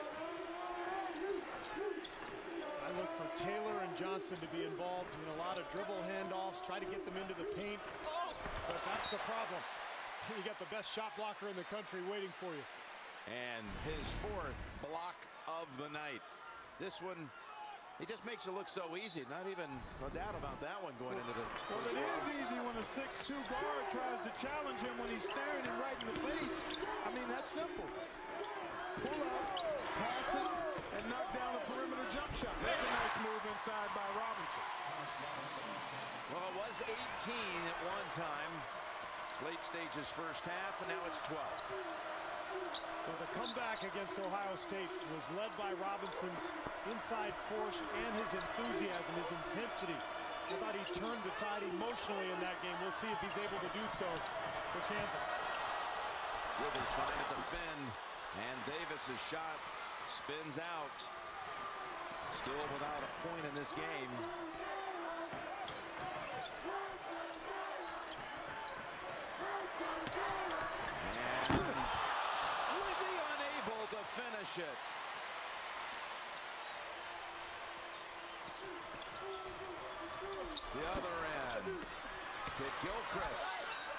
I look for Taylor and Johnson to be involved in a lot of dribble handoffs, try to get them into the paint. But that's the problem. You got the best shot blocker in the country waiting for you. And his fourth block of the night. This one, he just makes it look so easy. Not even a doubt about that one going into the... Well, it is easy when a six two guard tries to challenge him when he's staring him right in the face. I mean, that's simple. Pull up, pass it, and knock down a perimeter jump shot. That's a nice move inside by Robinson. Well, it was eighteen at one time. Late stages first half, and now it's twelve. Well, the comeback against Ohio State was led by Robinson's inside force and his enthusiasm, his intensity. I thought he turned the tide emotionally in that game. We'll see if he's able to do so for Kansas. Wither trying to defend, and Davis's shot spins out. Still without a point in this game. Finish it. The other end to Gilchrist.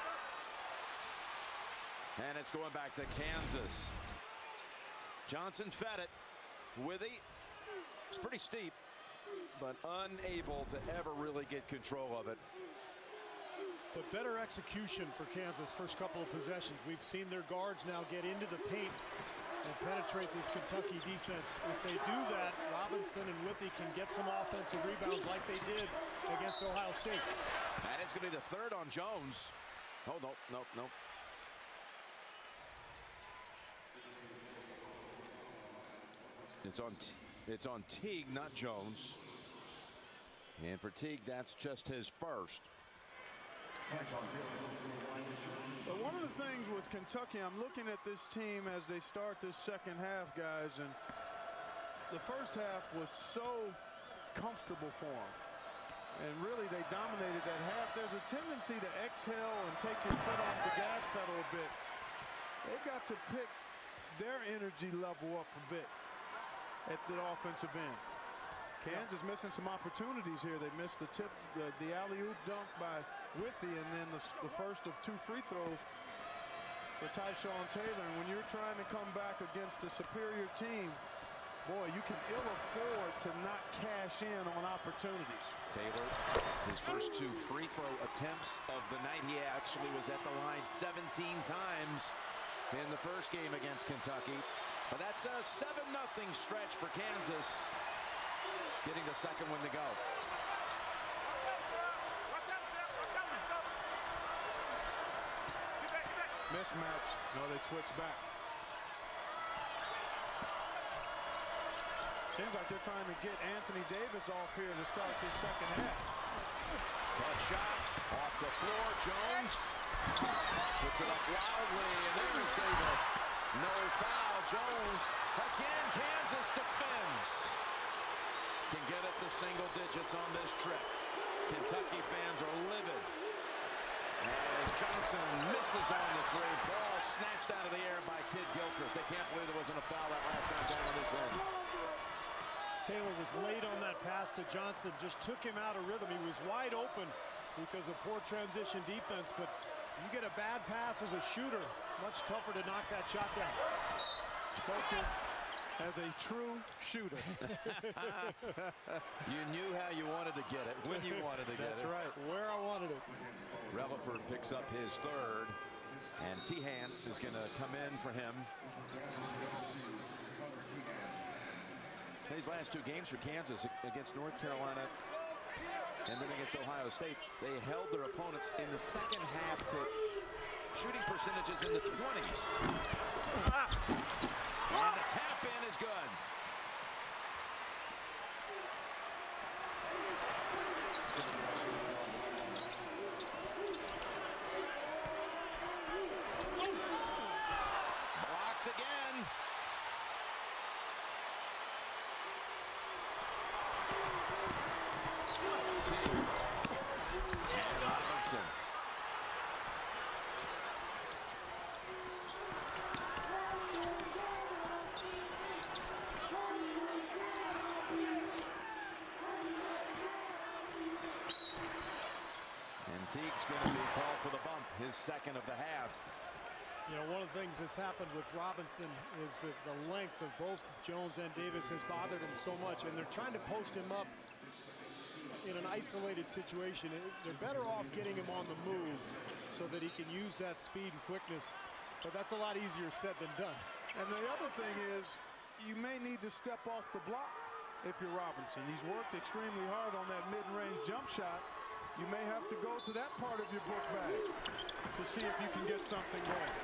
And it's going back to Kansas. Johnson fed it. Withy. It's pretty steep, but unable to ever really get control of it. But better execution for Kansas first couple of possessions. We've seen their guards now get into the paint and penetrate this Kentucky defense. If they do that, Robinson and Withy can get some offensive rebounds like they did against Ohio State. And it's going to be the third on Jones. Oh, no, no, no. It's on, it's on Teague, not Jones. And for Teague, that's just his first. But one of the things with Kentucky, I'm looking at this team as they start this second half, guys, and the first half was so comfortable for them. And really, they dominated that half. There's a tendency to exhale and take your foot off the gas pedal a bit. They've got to pick their energy level up a bit at the offensive end. Kansas missing some opportunities here. They missed the tip, the, the alley-oop dunk by Withey, and then the, the first of two free throws for Tyshawn Taylor. And when you're trying to come back against a superior team, boy, you can ill afford to not cash in on opportunities. Taylor, his first two free throw attempts of the night. He actually was at the line seventeen times in the first game against Kentucky. But that's a seven nothing stretch for Kansas, getting the second one to go. Mismatch. No, they switch back. Seems like they're trying to get Anthony Davis off here to start this second half. Tough shot off the floor. Jones puts it up wildly, and there's Davis. No foul. Jones again. Kansas defends. Can get it to single digits on this trip. Kentucky fans are livid as Johnson misses on the three. Ball snatched out of the air by Kid Gilchrist. They can't believe there wasn't a foul that last time down on this end. Taylor was late on that pass to Johnson, just took him out of rhythm. He was wide open because of poor transition defense, but you get a bad pass as a shooter, much tougher to knock that shot down. Spoken as a true shooter. You knew how you wanted to get it, when you wanted to get That's it. That's right, where I wanted it. Relaford picks up his third, and Teahan is going to come in for him. These last two games for Kansas against North Carolina and then against Ohio State, they held their opponents in the second half to shooting percentages in the twenties. And the tap in is good. Blocked again. And Robinson. And Teague's going to be called for the bump, his second of the half. You know, one of the things that's happened with Robinson is that the length of both Jones and Davis has bothered him so much, and they're trying to post him up in an isolated situation. They're better off getting him on the move so that he can use that speed and quickness, but that's a lot easier said than done. And the other thing is, you may need to step off the block if you're Robinson. He's worked extremely hard on that mid-range jump shot. You may have to go to that part of your book bag to see if you can get something going.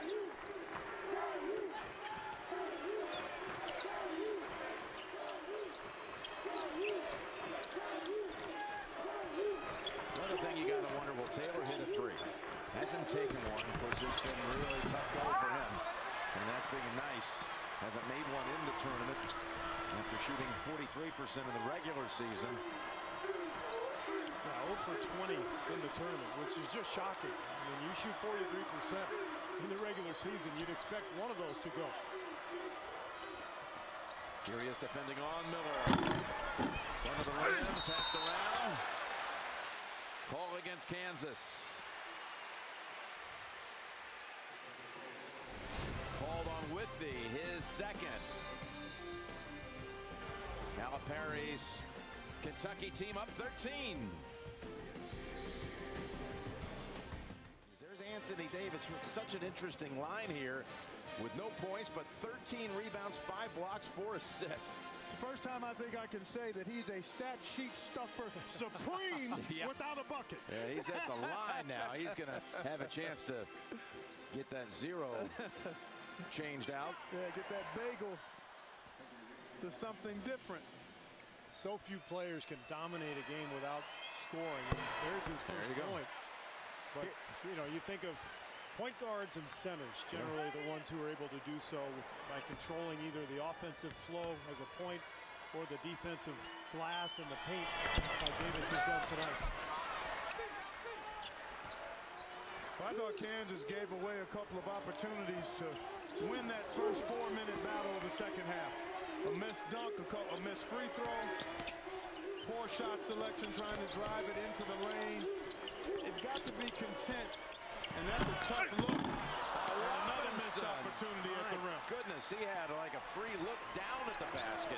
Another thing you got to wonder, will Taylor hit a three? Hasn't taken one. Of course, it's been a really tough go for him. And that's being nice. Hasn't made one in the tournament after shooting forty-three percent in the regular season. Yeah, zero for twenty in the tournament, which is just shocking. I mean, you shoot forty-three percent in the regular season, you'd expect one of those to go. Here he is defending on Miller. One of the rim, tapped around. Call against Kansas. Called on Withey, his second. Calipari's Kentucky team up thirteen. There's Anthony Davis with such an interesting line here with no points, but thirteen rebounds, five blocks, four assists. The first time I think I can say that he's a stat sheet stuffer supreme Yeah. without a bucket. Yeah, he's at the line now. He's going to have a chance to get that zero changed out. Yeah, get that bagel to something different. So few players can dominate a game without scoring. And there's his first There you point. go. But, you know, you think of point guards and centers, generally the ones who are able to do so by controlling either the offensive flow as a point or the defensive glass and the paint, like Davis has done tonight. Well, I thought Kansas gave away a couple of opportunities to win that first four-minute battle of the second half. A missed dunk, a, couple, a missed free throw, poor shot selection trying to drive it into the lane. They've got to be content, and that's a tough look. And another missed opportunity at the rim. Goodness, he had like a free look down at the basket.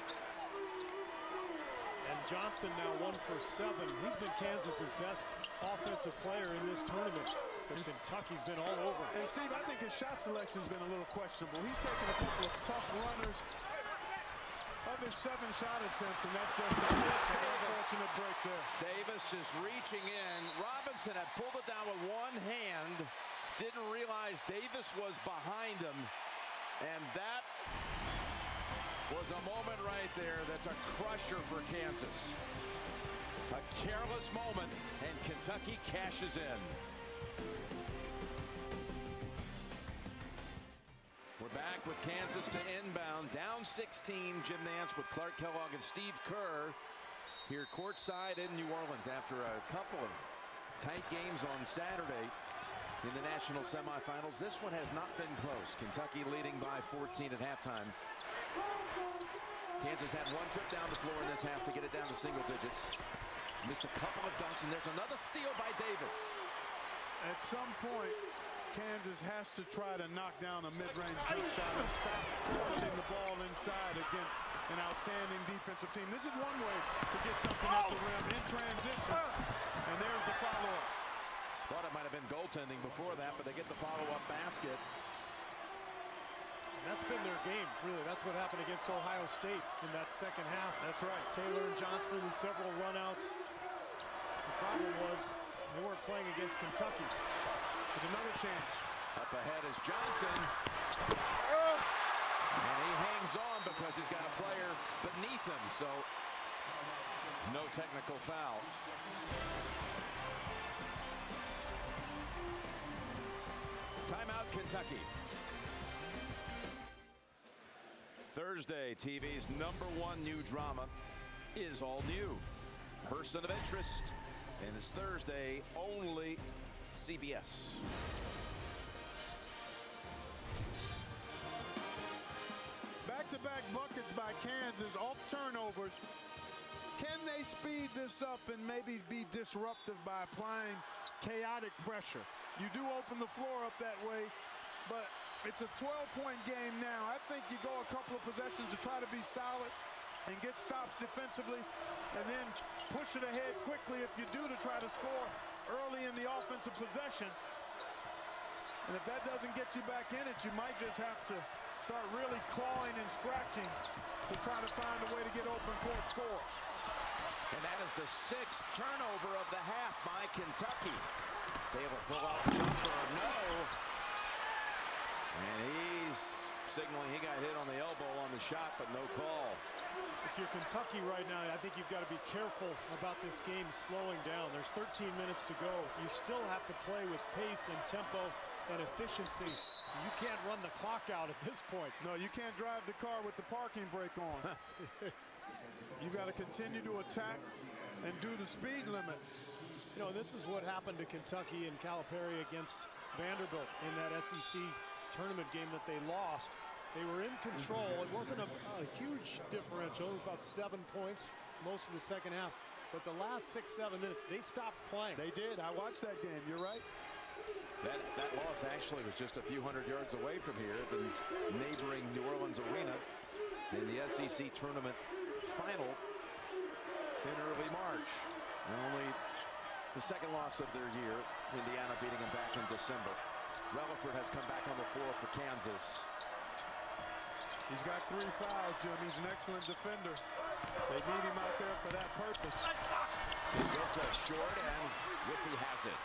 And Johnson now one for seven. He's been Kansas's best offensive player in this tournament. But Kentucky's been all over. And Steve, I think his shot selection's been a little questionable. He's taken a couple of tough runners of his seven shot attempts, and that's just a unfortunate break there. Davis just reaching in. Robinson had pulled it down with one hand. Didn't realize Davis was behind him. And that was a moment right there that's a crusher for Kansas. A careless moment, and Kentucky cashes in. We're back with Kansas to inbound. Down sixteen, Jim Nance with Clark Kellogg and Steve Kerr here courtside in New Orleans after a couple of tight games on Saturday in the national semifinals. This one has not been close. Kentucky leading by fourteen at halftime. Kansas had one trip down the floor in this half to get it down to single digits. Missed a couple of dunks, and there's another steal by Davis. At some point, Kansas has to try to knock down a mid-range jump shot and stop pushing the ball inside against an outstanding defensive team. This is one way to get something at the rim in transition. And there's the follow-up. Thought it might have been goaltending before that, but they get the follow-up basket. That's been their game, really. That's what happened against Ohio State in that second half. That's right. Taylor and Johnson, several runouts. The problem was they weren't playing against Kentucky. There's another change. Up ahead is Johnson. And he hangs on because he's got a player beneath him, so no technical foul. Timeout, Kentucky. Thursday, T V's number one new drama is all new. Person of interest. And it's Thursday, only C B S. Back-to-back buckets by Kansas off turnovers. Can they speed this up and maybe be disruptive by applying chaotic pressure? You do open the floor up that way, but it's a twelve-point game now. I think you go a couple of possessions to try to be solid and get stops defensively, and then push it ahead quickly if you do to try to score early in the offensive possession. And if that doesn't get you back in it, you might just have to start really clawing and scratching to try to find a way to get open court scores. And that is the sixth turnover of the half by Kentucky. Taylor pull out jumper, no. And he's signaling he got hit on the elbow on the shot, but no call. If you're Kentucky right now, I think you've got to be careful about this game slowing down. There's thirteen minutes to go. You still have to play with pace and tempo and efficiency. You can't run the clock out at this point. No, you can't drive the car with the parking brake on. You got to continue to attack and do the speed limit. You know, this is what happened to Kentucky and Calipari against Vanderbilt in that S E C tournament game that they lost. They were in control. It wasn't a, a huge differential, about seven points most of the second half. But the last six, seven minutes, they stopped playing. They did. I watched that game. You're right. That, that loss actually was just a few hundred yards away from here at the neighboring New Orleans Arena in the S E C tournament final in early March. And only the second loss of their year, Indiana beating them back in December. Relaford has come back on the floor for Kansas. He's got three fouls, Jim. He's an excellent defender. They need him out there for that purpose. Gilta short, and Whitty has it.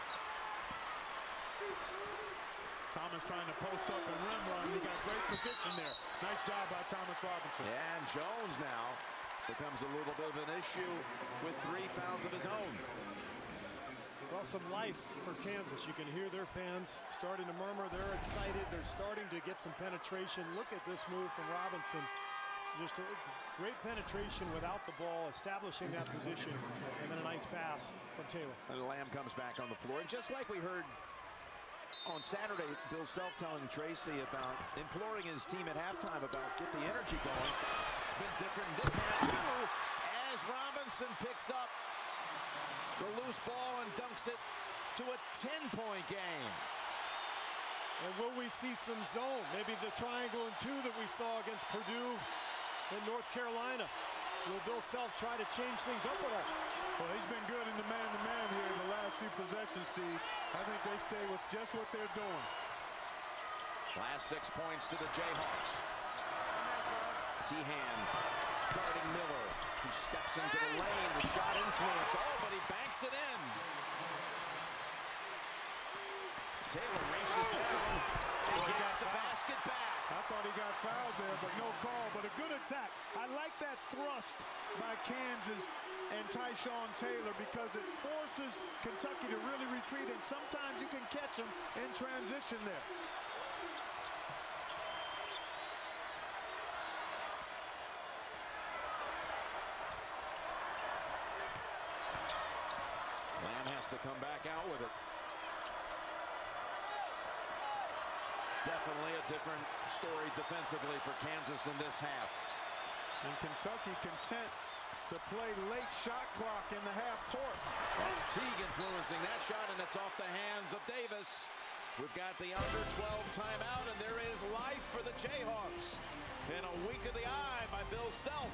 Thomas trying to post up and rim run. He got great position there. Nice job by Thomas Robinson. And Jones now becomes a little bit of an issue with three fouls of his own. Well, some life for Kansas. You can hear their fans starting to murmur. They're excited. They're starting to get some penetration. Look at this move from Robinson. Just a great penetration without the ball, establishing that position, and then a nice pass from Taylor. And Lamb comes back on the floor. And just like we heard on Saturday, Bill Self telling Tracy about imploring his team at halftime about get the energy going. It's been different in this half, too, as Robinson picks up the loose ball and dunks it to a ten-point game. And will we see some zone? Maybe the triangle and two that we saw against Purdue in North Carolina. Will Bill Self try to change things up with that? Well, he's been good in the man-to-man here in the last few possessions, Steve. I think they stay with just what they're doing. Last six points to the Jayhawks. Tehan guarding Miller, who steps into the lane. The shot influence. Oh, but he banks it in. Taylor races down and gets the basket back. I thought he got fouled there, but no call. But a good attack. I like that thrust by Kansas and Tyshawn Taylor because it forces Kentucky to really retreat, and sometimes you can catch them in transition there. Lamb has to come back out with it. Definitely a different story defensively for Kansas in this half. And Kentucky content to play late shot clock in the half court. That's Teague influencing that shot, and it's off the hands of Davis. We've got the under twelve timeout, and there is life for the Jayhawks. And a wink of the eye by Bill Self.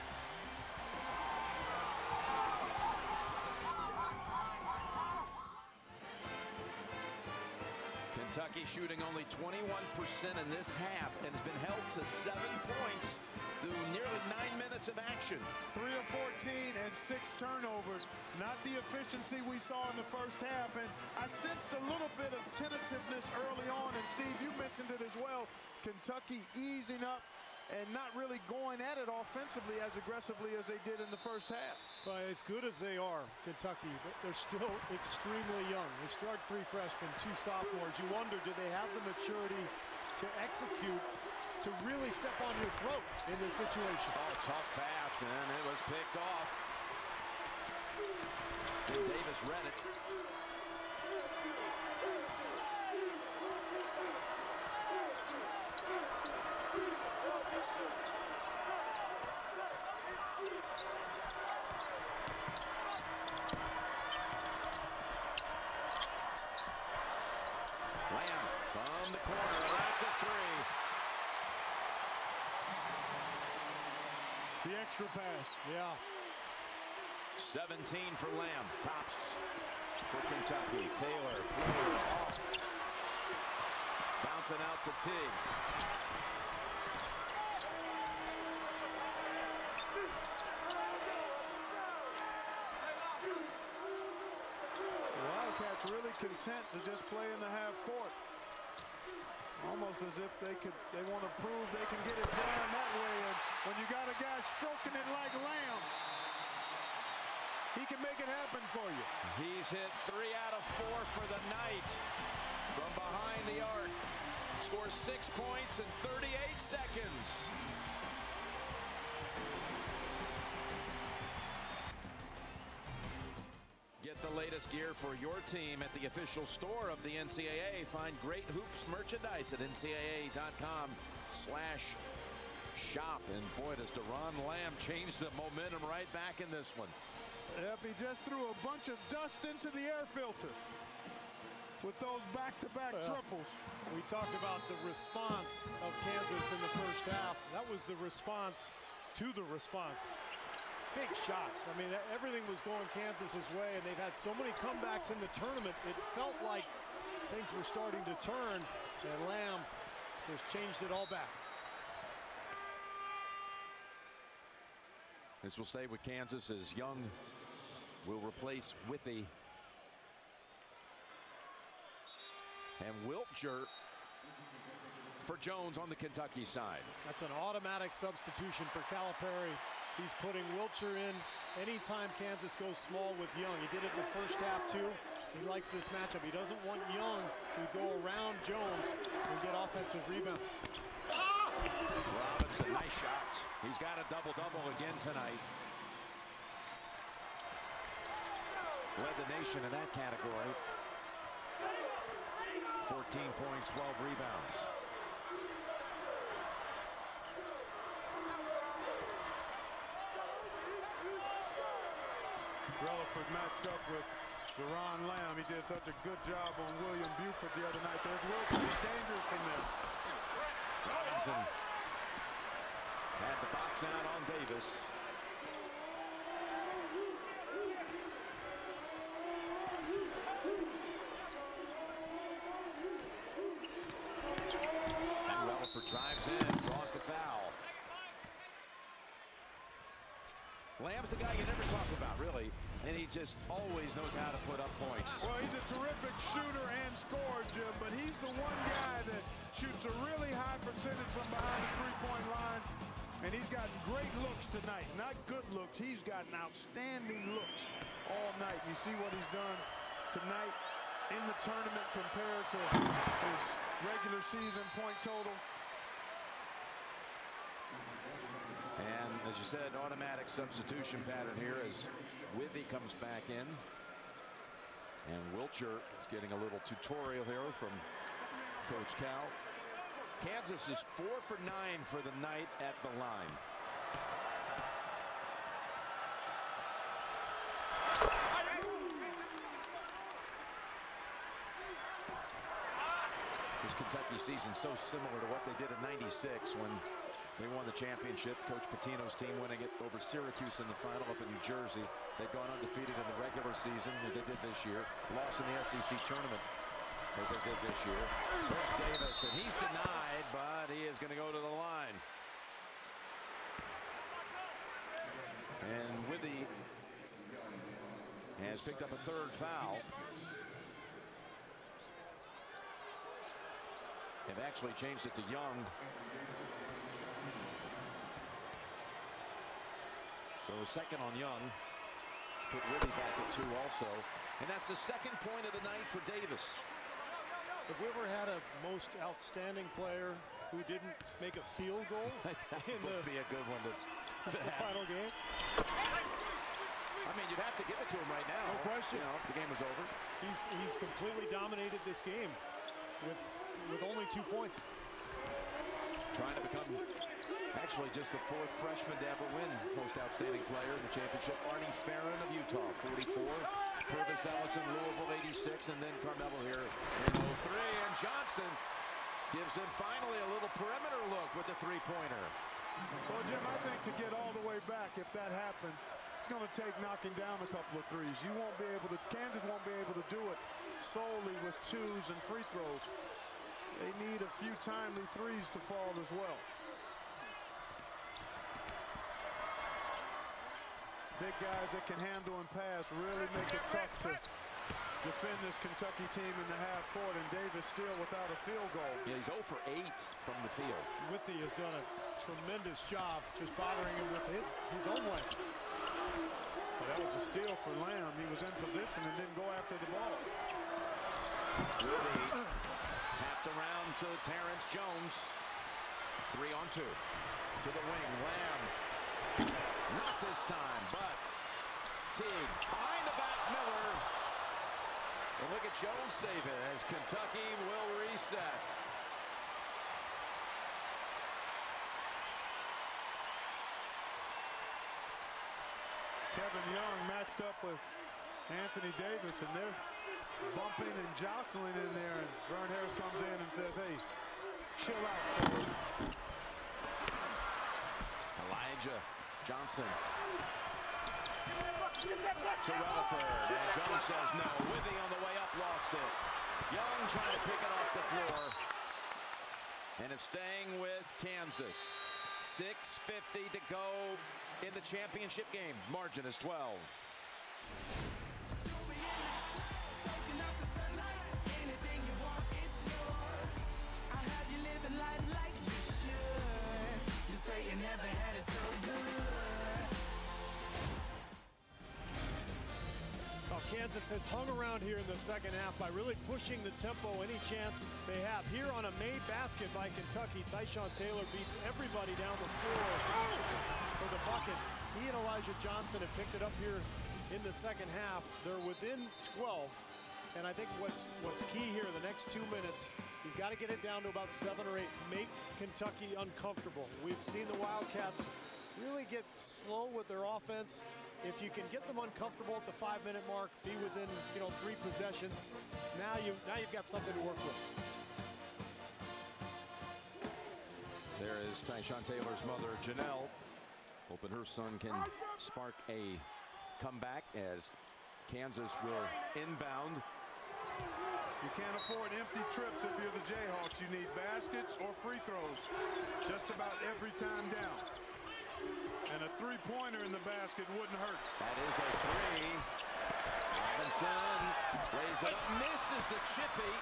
Kentucky shooting only twenty-one percent in this half and has been held to seven points through nearly nine minutes of action. Three of fourteen and six turnovers. Not the efficiency we saw in the first half. And I sensed a little bit of tentativeness early on. And Steve, you mentioned it as well. Kentucky easing up and not really going at it offensively as aggressively as they did in the first half. But as good as they are, Kentucky, they're still extremely young. They start three freshmen, two sophomores. You wonder, do they have the maturity to execute, to really step on your throat in this situation? Oh, tough pass, and it was picked off. And Davis read it. Lamb from the corner, that's a three. The extra pass. Yeah. seventeen for Lamb. Tops for Kentucky. Taylor floater off. Bouncing out to Teague. The Wildcats really content to just play in the half court. Almost as if they could, they want to prove they can get it done that way. And when you got a guy stroking it like Lamb, he can make it happen for you. He's hit three out of four for the night from behind the arc. Scores six points in thirty-eight seconds. Get the latest gear for your team at the official store of the N C double A. Find great hoops merchandise at N C double A dot com slash shop. And boy, does Deron Lamb change the momentum right back in this one. Yep, he just threw a bunch of dust into the air filter with those back-to-back Well, triples. We talked about the response of Kansas in the first half. That was the response to the response. Big shots. I mean, everything was going Kansas's way, and they've had so many comebacks in the tournament. It felt like things were starting to turn, and Lamb just changed it all back. This will stay with Kansas as Young will replace Withey. And Wiltjer for Jones on the Kentucky side. That's an automatic substitution for Calipari. He's putting Wilcher in anytime Kansas goes small with Young. He did it in the first half, too. He likes this matchup. He doesn't want Young to go around Jones and get offensive rebounds. Robinson, nice shot. He's got a double-double again tonight. Led the nation in that category. fourteen points, twelve rebounds. Relaford matched up with Deron Lamb. He did such a good job on William Buford the other night. There's Wilson. He's dangerous from there. Robinson had the box out on Davis. And Relaford drives in, draws the foul. Lamb's the guy you never talk about, really. And he just always knows how to put up points. Well, he's a terrific shooter and scorer, Jim, but he's the one guy that shoots a really high percentage from behind the three-point line. And he's gotten great looks tonight. Not good looks. He's gotten outstanding looks all night. You see what he's done tonight in the tournament compared to his regular season point total. And as you said, automatic substitution pattern here as Withy comes back in. And Wilcher is getting a little tutorial here from Coach Cal. Kansas is four for nine for the night at the line. This Kentucky season so similar to what they did in ninety-six when they won the championship. Coach Pitino's team winning it over Syracuse in the final up in New Jersey. They've gone undefeated in the regular season as they did this year. Lost in the S E C tournament as they did this year. There's Davis, and he's denied, but he is going to go to the line. And Withy has picked up a third foul. They've actually changed it to Young. So second on Young. Let's put Withy back at two also. And that's the second point of the night for Davis. Have we ever had a most outstanding player who didn't make a field goal that in would the, be a good one to, to the final game? I mean, you'd have to give it to him right now. No question. You know, the game is over. He's he's completely dominated this game with with only two points. Trying to become actually just the fourth freshman to ever win most outstanding player in the championship. Arnie Farron of Utah, forty-four. Purvis Ellison, Louisville, eighty-six. And then Carmelo here in oh three. And Johnson gives him finally a little perimeter look with the three-pointer. Well, Jim, I think to get all the way back, if that happens, it's going to take knocking down a couple of threes. You won't be able to, Kansas won't be able to do it solely with twos and free throws. They need a few timely threes to fall as well. Big guys that can handle and pass really make it tough to defend this Kentucky team in the half court, and Davis still without a field goal. Yeah, he's oh for eight from the field. Withy has done a tremendous job just bothering him with his, his own length. Well, that was a steal for Lamb. He was in position and didn't go after the ball. Withy tapped around to Terrence Jones. Three on two. To the wing, Lamb. Not this time, but Teague behind the back, Miller. And look at Jones save it as Kentucky will reset. Kevin Young matched up with Anthony Davis, and they're bumping and jostling in there, and Vern Harris comes in and says, hey, chill out, fellas. Elijah Johnson to Relaford, and Jones says no. Withy on the way up lost it. Young trying to pick it off the floor, and it's staying with Kansas. six fifty to go in the championship game. Margin is twelve. Kansas has hung around here in the second half by really pushing the tempo any chance they have. Here on a made basket by Kentucky, Tyshawn Taylor beats everybody down the floor for the bucket. He and Elijah Johnson have picked it up here in the second half. They're within twelve. And I think what's what's key here the next two minutes, you've got to get it down to about seven or eight. Make Kentucky uncomfortable. We've seen the Wildcats really get slow with their offense. If you can get them uncomfortable at the five-minute mark, be within you know three possessions, now you now you've got something to work with. There is Tyshawn Taylor's mother, Janelle, hoping her son can spark a comeback as Kansas will inbound. You can't afford empty trips if you're the Jayhawks. You need baskets or free throws just about every time down. And a three-pointer in the basket wouldn't hurt. That is a three. Robinson lays it up, misses the chippy.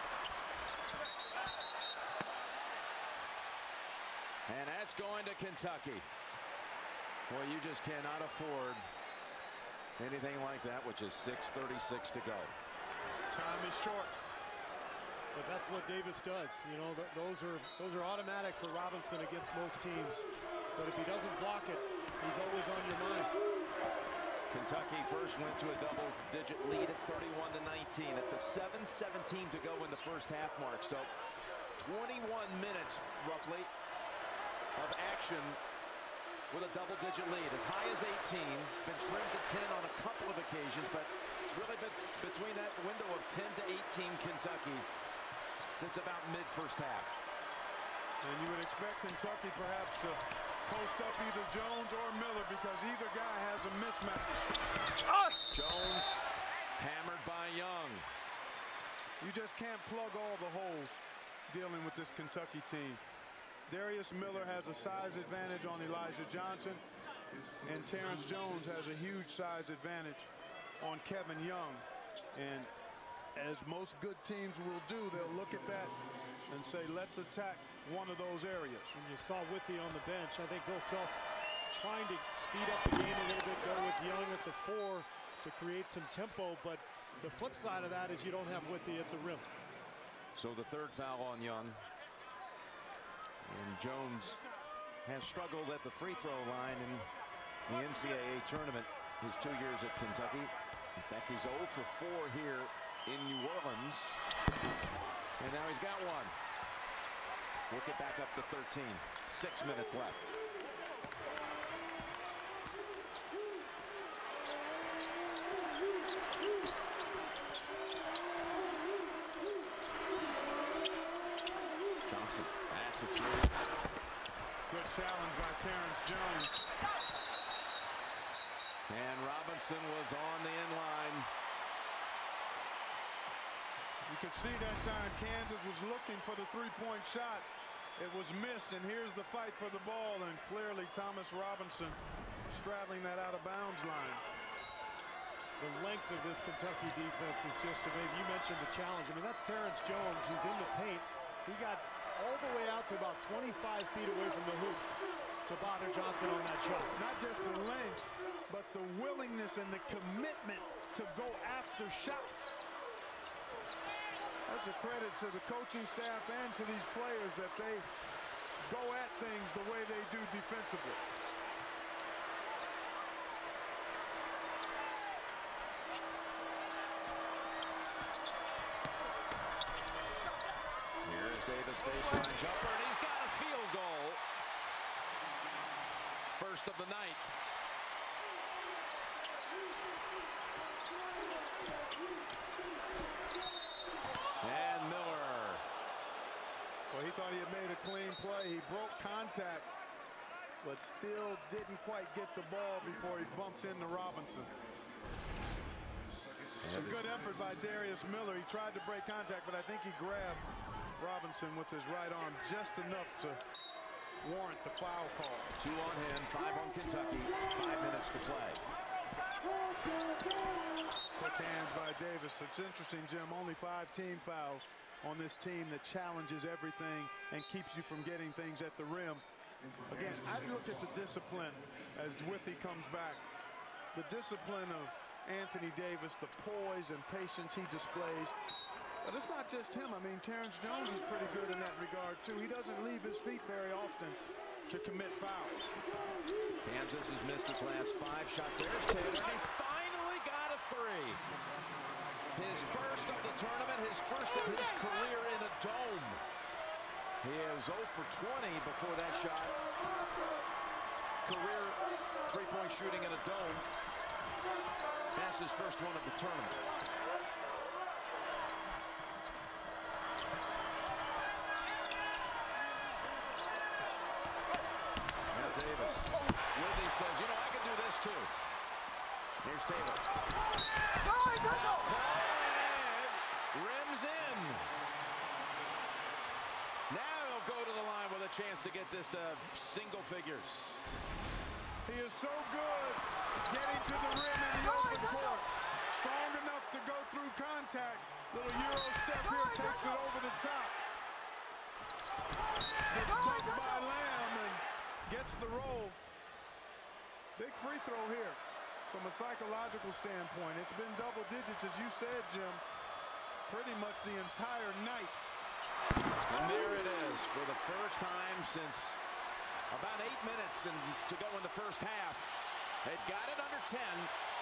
And that's going to Kentucky. Boy, you just cannot afford anything like that, which is six thirty-six to go. Time is short. But that's what Davis does. You know, th those are those are automatic for Robinson against most teams. But if he doesn't block it, he's always on your mind. Kentucky first went to a double-digit lead at thirty-one to nineteen at the seven seventeen to go in the first half mark. So twenty-one minutes roughly of action with a double-digit lead, as high as eighteen. Been trimmed to ten on a couple of occasions, but it's really been between that window of ten to eighteen Kentucky since about mid-first half. And you would expect Kentucky perhaps to post up either Jones or Miller because either guy has a mismatch. Ah! Jones hammered by Young. You just can't plug all the holes dealing with this Kentucky team. Darius Miller has a size advantage on Elijah Johnson, and Terrence Jones has a huge size advantage on Kevin Young. And as most good teams will do, they'll look at that and say, let's attack one of those areas. And you saw Withey on the bench. I think Bill Self trying to speed up the game a little bit, go with Young at the four to create some tempo, but the flip side of that is you don't have Withey at the rim. So the third foul on Young. And Jones has struggled at the free throw line in the N C double A tournament his two years at Kentucky. In fact, he's zero for four here in New Orleans. And now he's got one. We'll get back up to thirteen. Six minutes left. Johnson, that's a three. Good challenge by Terrence Jones. And Robinson was on the end line. You could see that time Kansas was looking for the three-point shot. It was missed, and here's the fight for the ball, and clearly Thomas Robinson straddling that out-of-bounds line. The length of this Kentucky defense is just amazing. You mentioned the challenge. I mean, that's Terrence Jones, who's in the paint. He got all the way out to about twenty-five feet away from the hoop to bother Johnson on that shot. Not just the length, but the willingness and the commitment to go after shots. That's a credit to the coaching staff and to these players that they go at things the way they do defensively. Here's Davis, baseline jumper, and he's got a field goal. First of the night. And Miller. Well, he thought he had made a clean play. He broke contact, but still didn't quite get the ball before he bumped into Robinson. A good effort by Darius Miller. He tried to break contact, but I think he grabbed Robinson with his right arm just enough to warrant the foul call. Two on him, five on Kentucky, five minutes to play. Quick hands by Davis. It's interesting, Jim, only five team fouls on this team that challenges everything and keeps you from getting things at the rim. Again, I look at the discipline as Withey comes back. The discipline of Anthony Davis, the poise and patience he displays. But it's not just him. I mean, Terrence Jones is pretty good in that regard, too. He doesn't leave his feet very often to commit fouls. Kansas has missed its last five shots. There's Taylor. He's finally got a three. His first of the tournament, his first of his career in a dome. He is zero for twenty before that shot. Career three-point shooting in a dome. That's his first one of the tournament. Now Davis. Withy says, you know, I can do this too. Here's Taylor. Rims in. Now he'll go to the line with a chance to get this to single figures. He is so good getting to the rim in the open court. Strong enough to go through contact. Little Euro step here takes it over the top. Gets bumped by Lamb and gets the roll. Big free throw here from a psychological standpoint. It's been double digits, as you said, Jim, pretty much the entire night. And there it is for the first time since about eight minutes and to go in the first half. They've got it under ten.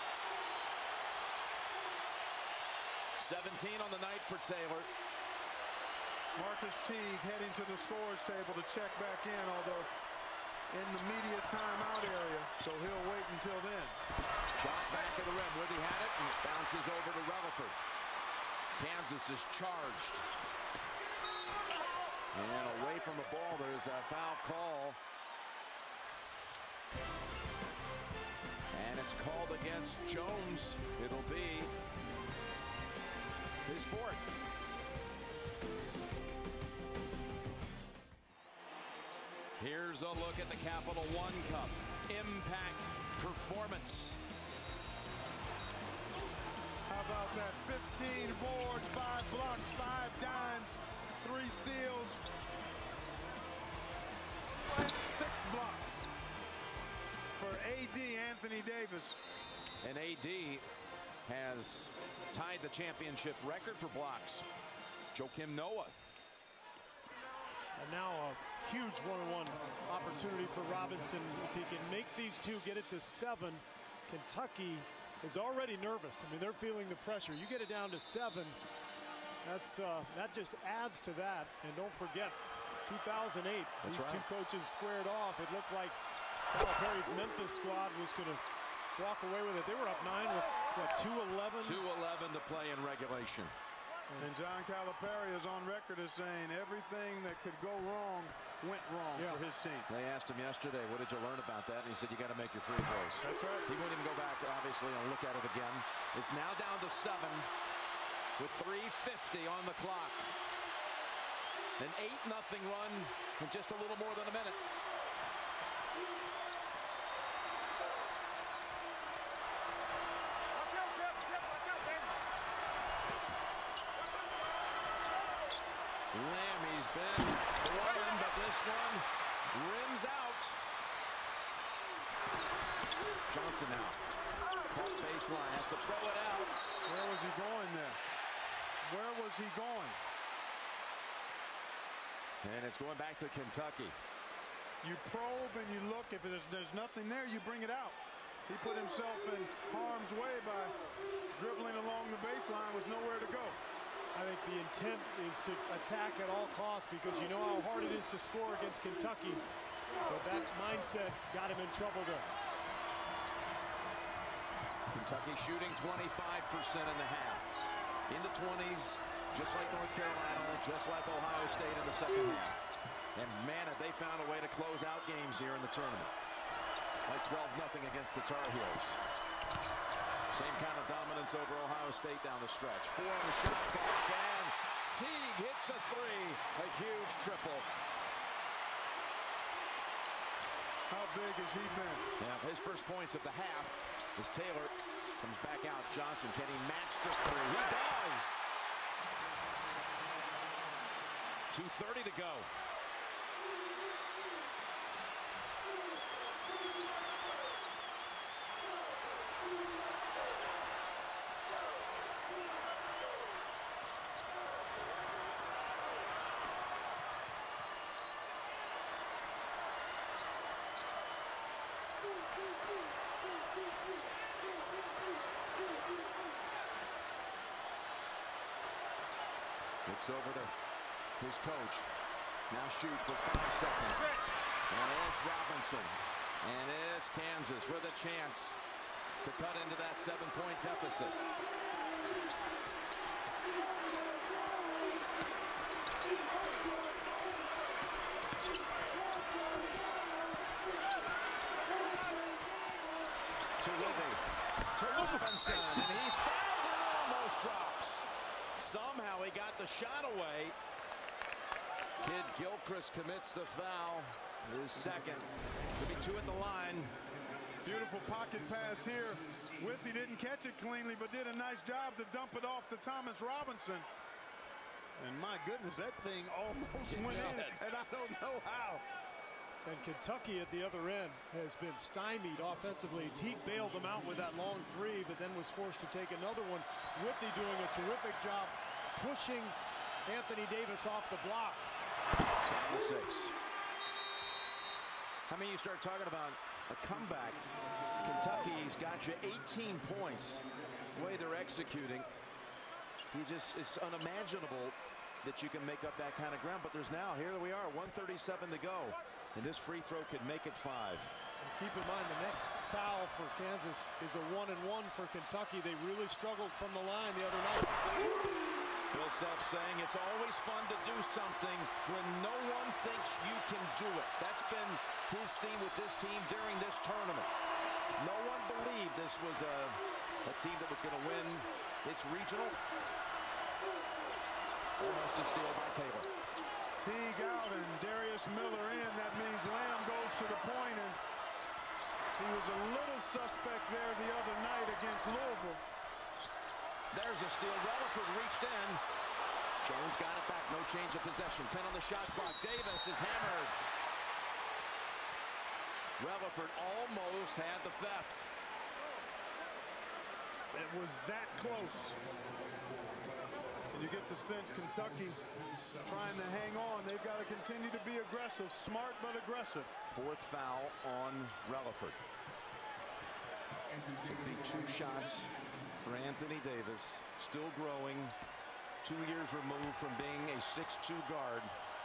seventeen on the night for Taylor. Marcus Teague heading to the scorer's table to check back in, although in the media timeout area, so he'll wait until then. Shot back at the rim. Withy had it and it bounces over to Rutherford. Kansas is charged. And away from the ball, there's a foul call. And it's called against Jones. It'll be his fourth. Here's a look at the Capital One Cup. Impact performance. How about that? fifteen boards, five blocks, five dimes, three steals, six blocks for A D Anthony Davis. And A D has tied the championship record for blocks. Joakim Noah. And now a huge one-on-one opportunity for Robinson. If he can make these two get it to seven, Kentucky is already nervous. I mean, they're feeling the pressure. You get it down to seven, that's uh, that just adds to that. And don't forget, two thousand eight, that's these right. two coaches squared off. It looked like Calipari's Memphis squad was going to walk away with it. They were up nine with, what, two eleven? two eleven to play in regulation. And John Calipari is on record as saying everything that could go wrong went wrong yeah. for his team. They asked him yesterday, what did you learn about that? And he said, you got to make your free throws. That's right. He wouldn't even go back, obviously, and look at it again. It's now down to seven with three fifty on the clock. An eight nothing run in just a little more than a minute. Lammy's been one, but this one rims out. Johnson now. Caught baseline, has to throw it out. Where was he going there? Where was he going? And it's going back to Kentucky. You probe and you look. If there's, there's nothing there, you bring it out. He put himself in harm's way by dribbling along the baseline with nowhere to go. I think the intent is to attack at all costs because you know how hard it is to score against Kentucky. But that mindset got him in trouble there. Kentucky shooting twenty-five percent in the half. In the twenties, just like North Carolina, just like Ohio State in the second half. And man, have they found a way to close out games here in the tournament. Like twelve nothing against the Tar Heels. Same kind of dominance over Ohio State down the stretch. Four on the shot clock, and Teague hits a three. A huge triple. How big has he been? Yeah, his first points of the half is Taylor. Comes back out. Johnson, can he match the three? He does. two thirty to go. Looks over to his coach. Now shoots for five seconds. And it's Robinson. And it's Kansas with a chance to cut into that seven-point deficit. To Withey. To Robinson. And he's fouled and almost drops. Somehow he got the shot away. Kid Gilchrist commits the foul. His second. Could be two at the line. Beautiful pocket pass here. Withey didn't catch it cleanly, but did a nice job to dump it off to Thomas Robinson. And my goodness, that thing almost went in, and I don't know how. And Kentucky at the other end has been stymied offensively. Teague bailed them out with that long three, but then was forced to take another one. Withey doing a terrific job pushing Anthony Davis off the block. Down to six. I mean, you start talking about a comeback. Kentucky's got you eighteen points. The way they're executing, you just, it's unimaginable that you can make up that kind of ground. But there's now, here we are, one thirty-seven to go. And this free throw could make it five. And keep in mind, the next foul for Kansas is a one and one for Kentucky. They really struggled from the line the other night. Bill Self saying it's always fun to do something when no one thinks you can do it. That's been his theme with this team during this tournament. No one believed this was a, a team that was going to win its regional. Almost a steal by Taylor. Teague out and Darius Miller in. That means Lamb goes to the point, and he was a little suspect there the other night against Louisville. There's a steal. Rutherford reached in. Jones got it back. No change of possession. ten on the shot clock. Davis is hammered. Rutherford almost had the theft. It was that close. And you get the sense Kentucky trying to hang on. They've got to continue to be aggressive. Smart but aggressive. Fourth foul on Rutherford. It'll be two shots for Anthony Davis. Still growing. Two years removed from being a six two guard.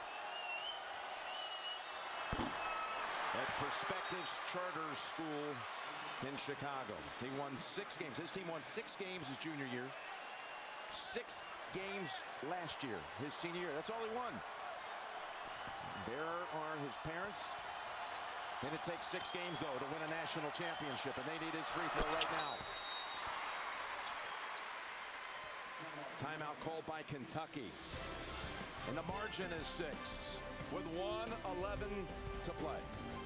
At Perspectives Charter School in Chicago. He won six games. His team won six games his junior year. Six games last year, his senior year. That's all he won. There are his parents. And it takes six games, though, to win a national championship. And they need his free throw right now. Timeout called by Kentucky. And the margin is six with one eleven to play.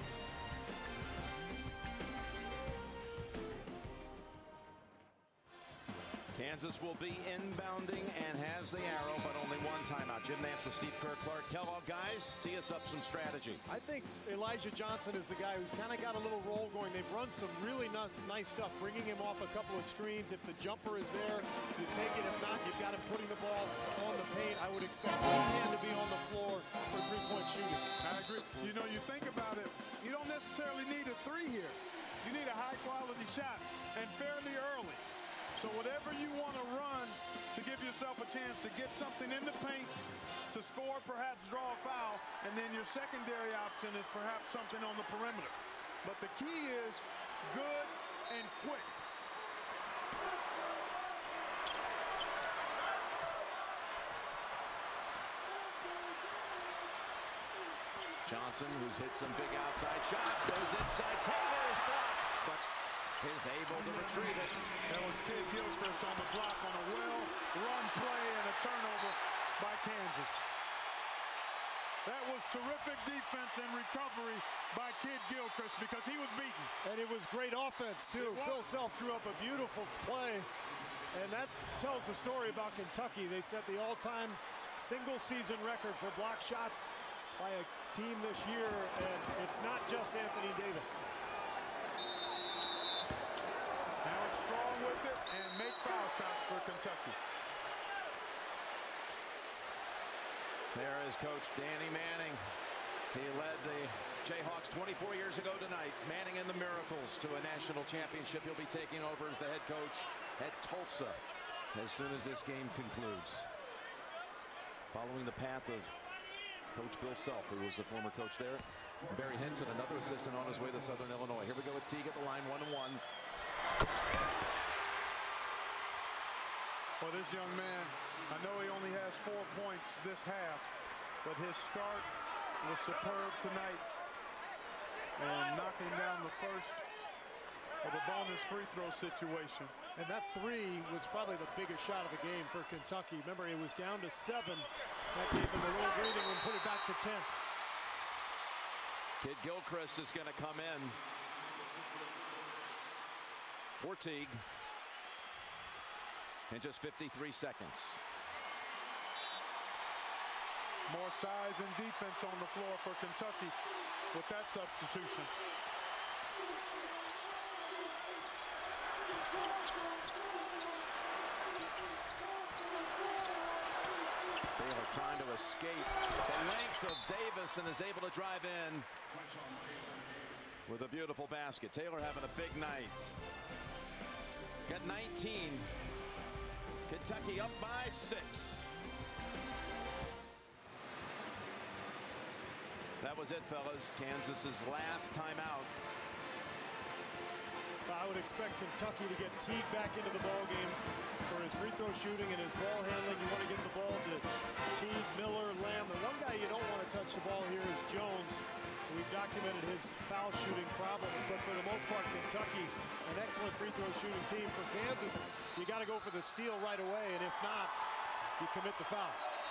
Kansas will be inbounding and has the arrow, but only one timeout. Jim Nance with Steve Kerr, Clark Kellogg. Guys, tee us up some strategy. I think Elijah Johnson is the guy who's kind of got a little roll going. They've run some really nice, nice stuff, bringing him off a couple of screens. If the jumper is there, you take it. If not, you've got him putting the ball on the paint. I would expect T-Man to be on the floor for three-point shooting. I agree. You know, you think about it, you don't necessarily need a three here. You need a high-quality shot, and fairly early. So whatever you want to run to give yourself a chance to get something in the paint, to score, perhaps draw a foul, and then your secondary option is perhaps something on the perimeter. But the key is good and quick. Johnson, who's hit some big outside shots, goes inside. Taylor is blocked, but is able to retrieve it. That was Kid Gilchrist on the block on a well-run play and a turnover by Kansas. That was terrific defense and recovery by Kid Gilchrist because he was beaten. And it was great offense, too. Bill Self threw up a beautiful play, and that tells the story about Kentucky. They set the all-time single-season record for block shots by a team this year, and it's not just Anthony Davis. Strong with it and make foul shots for Kentucky. There is Coach Danny Manning. He led the Jayhawks twenty-four years ago tonight. Manning and the Miracles to a national championship. He'll be taking over as the head coach at Tulsa as soon as this game concludes. following the path of Coach Bill Self, who was the former coach there. Barry Henson, another assistant on his way to Southern Illinois. Here we go with Teague at the line, one and one. Well, this young man, I know he only has four points this half, but his start was superb tonight. And knocking down the first of a bonus free throw situation. And that three was probably the biggest shot of the game for Kentucky. Remember, it was down to seven. That gave them a little breathing and put it back to ten. Kid Gilchrist is going to come in for Teague in just fifty-three seconds. More size and defense on the floor for Kentucky with that substitution. Taylor trying to escape the length of Davis and is able to drive in with a beautiful basket. Taylor having a big night. Got nineteen. Kentucky up by six. That was it, fellas. Kansas's last timeout. I would expect Kentucky to get Teague back into the ball game for his free throw shooting and his ball handling. You want to get the ball to Teague, Miller, Lamb. The one guy you don't want to touch the ball here is Jones. We've documented his foul shooting problems, but for the most part, Kentucky, an excellent free throw shooting team. For Kansas, you got to go for the steal right away, and if not, you commit the foul.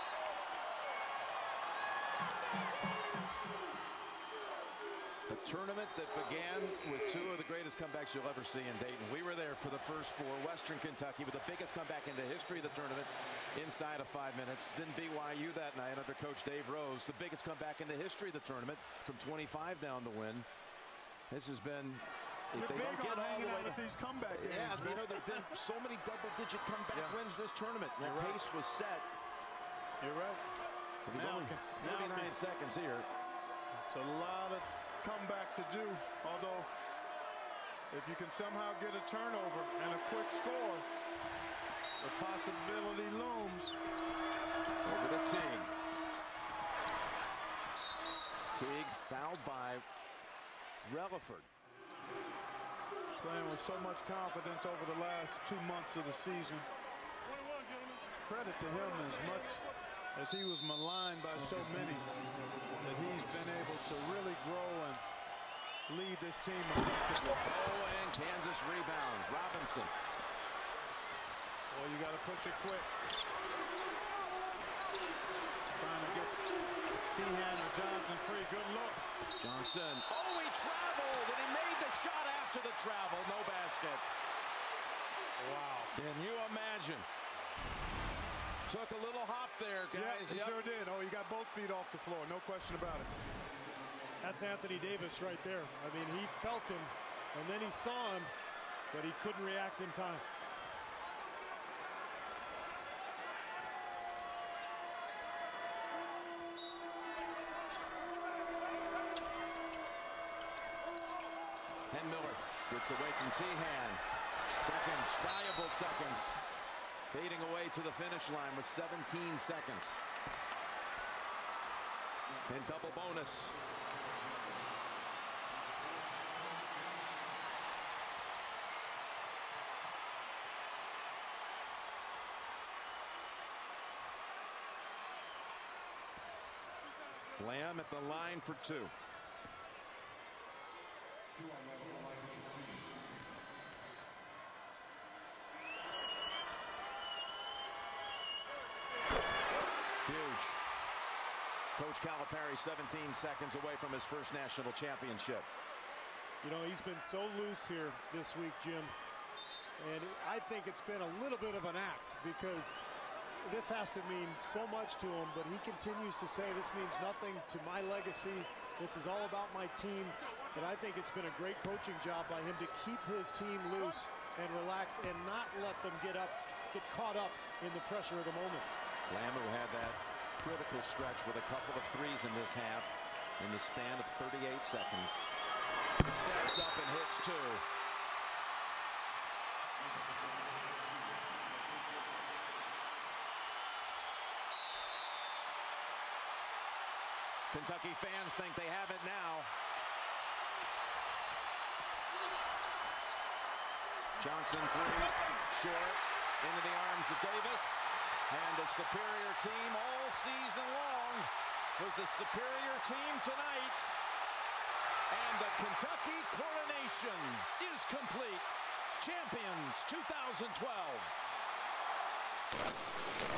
A tournament that began with two of the greatest comebacks you'll ever see in Dayton. We were there for the first four. Western Kentucky with the biggest comeback in the history of the tournament inside of five minutes. Then B Y U that night under Coach Dave Rose, the biggest comeback in the history of the tournament from twenty-five down to win. This has been, if They're they big don't get on all hanging the way out to with these comeback games. yeah, you know, there've been so many double-digit comeback Yeah. wins this tournament. That You're right. pace was set. You're right. It was Now- only now- thirty-nine seconds here. It's a lot of comeback to do, although if you can somehow get a turnover and a quick score, the possibility looms. Over to Teague. Teague fouled by Relaford. Playing with so much confidence over the last two months of the season. Credit to him as much as he was maligned by so many, that he's been able to really grow and lead this team effectively. Oh, and Kansas rebounds. Robinson. Well, you got to push it quick. Trying to get Teahan or Johnson free. Good look. Johnson. Oh, he traveled, and he made the shot after the travel. No basket. Wow. Can you imagine? Took a little hop there, guys. Yeah, he Yep. sure did. Oh, he got both feet off the floor. No question about it. That's Anthony Davis right there. I mean, he felt him, and then he saw him, but he couldn't react in time. And Miller gets away from Teahan. Seconds, valuable seconds. Fading away to the finish line with seventeen seconds. And double bonus. Lamb at the line for two. Huge. Coach Calipari seventeen seconds away from his first national championship. You know, he's been so loose here this week, Jim. And I think it's been a little bit of an act, because this has to mean so much to him, but he continues to say this means nothing to my legacy. This is all about my team. And I think it's been a great coaching job by him to keep his team loose and relaxed and not let them get up, get caught up in the pressure of the moment. Lamb, who had that critical stretch with a couple of threes in this half in the span of thirty-eight seconds. Steps up and hits two. Kentucky fans think they have it now. Johnson three, short, into the arms of Davis. And the superior team all season long was the superior team tonight. And the Kentucky coronation is complete. Champions two thousand twelve.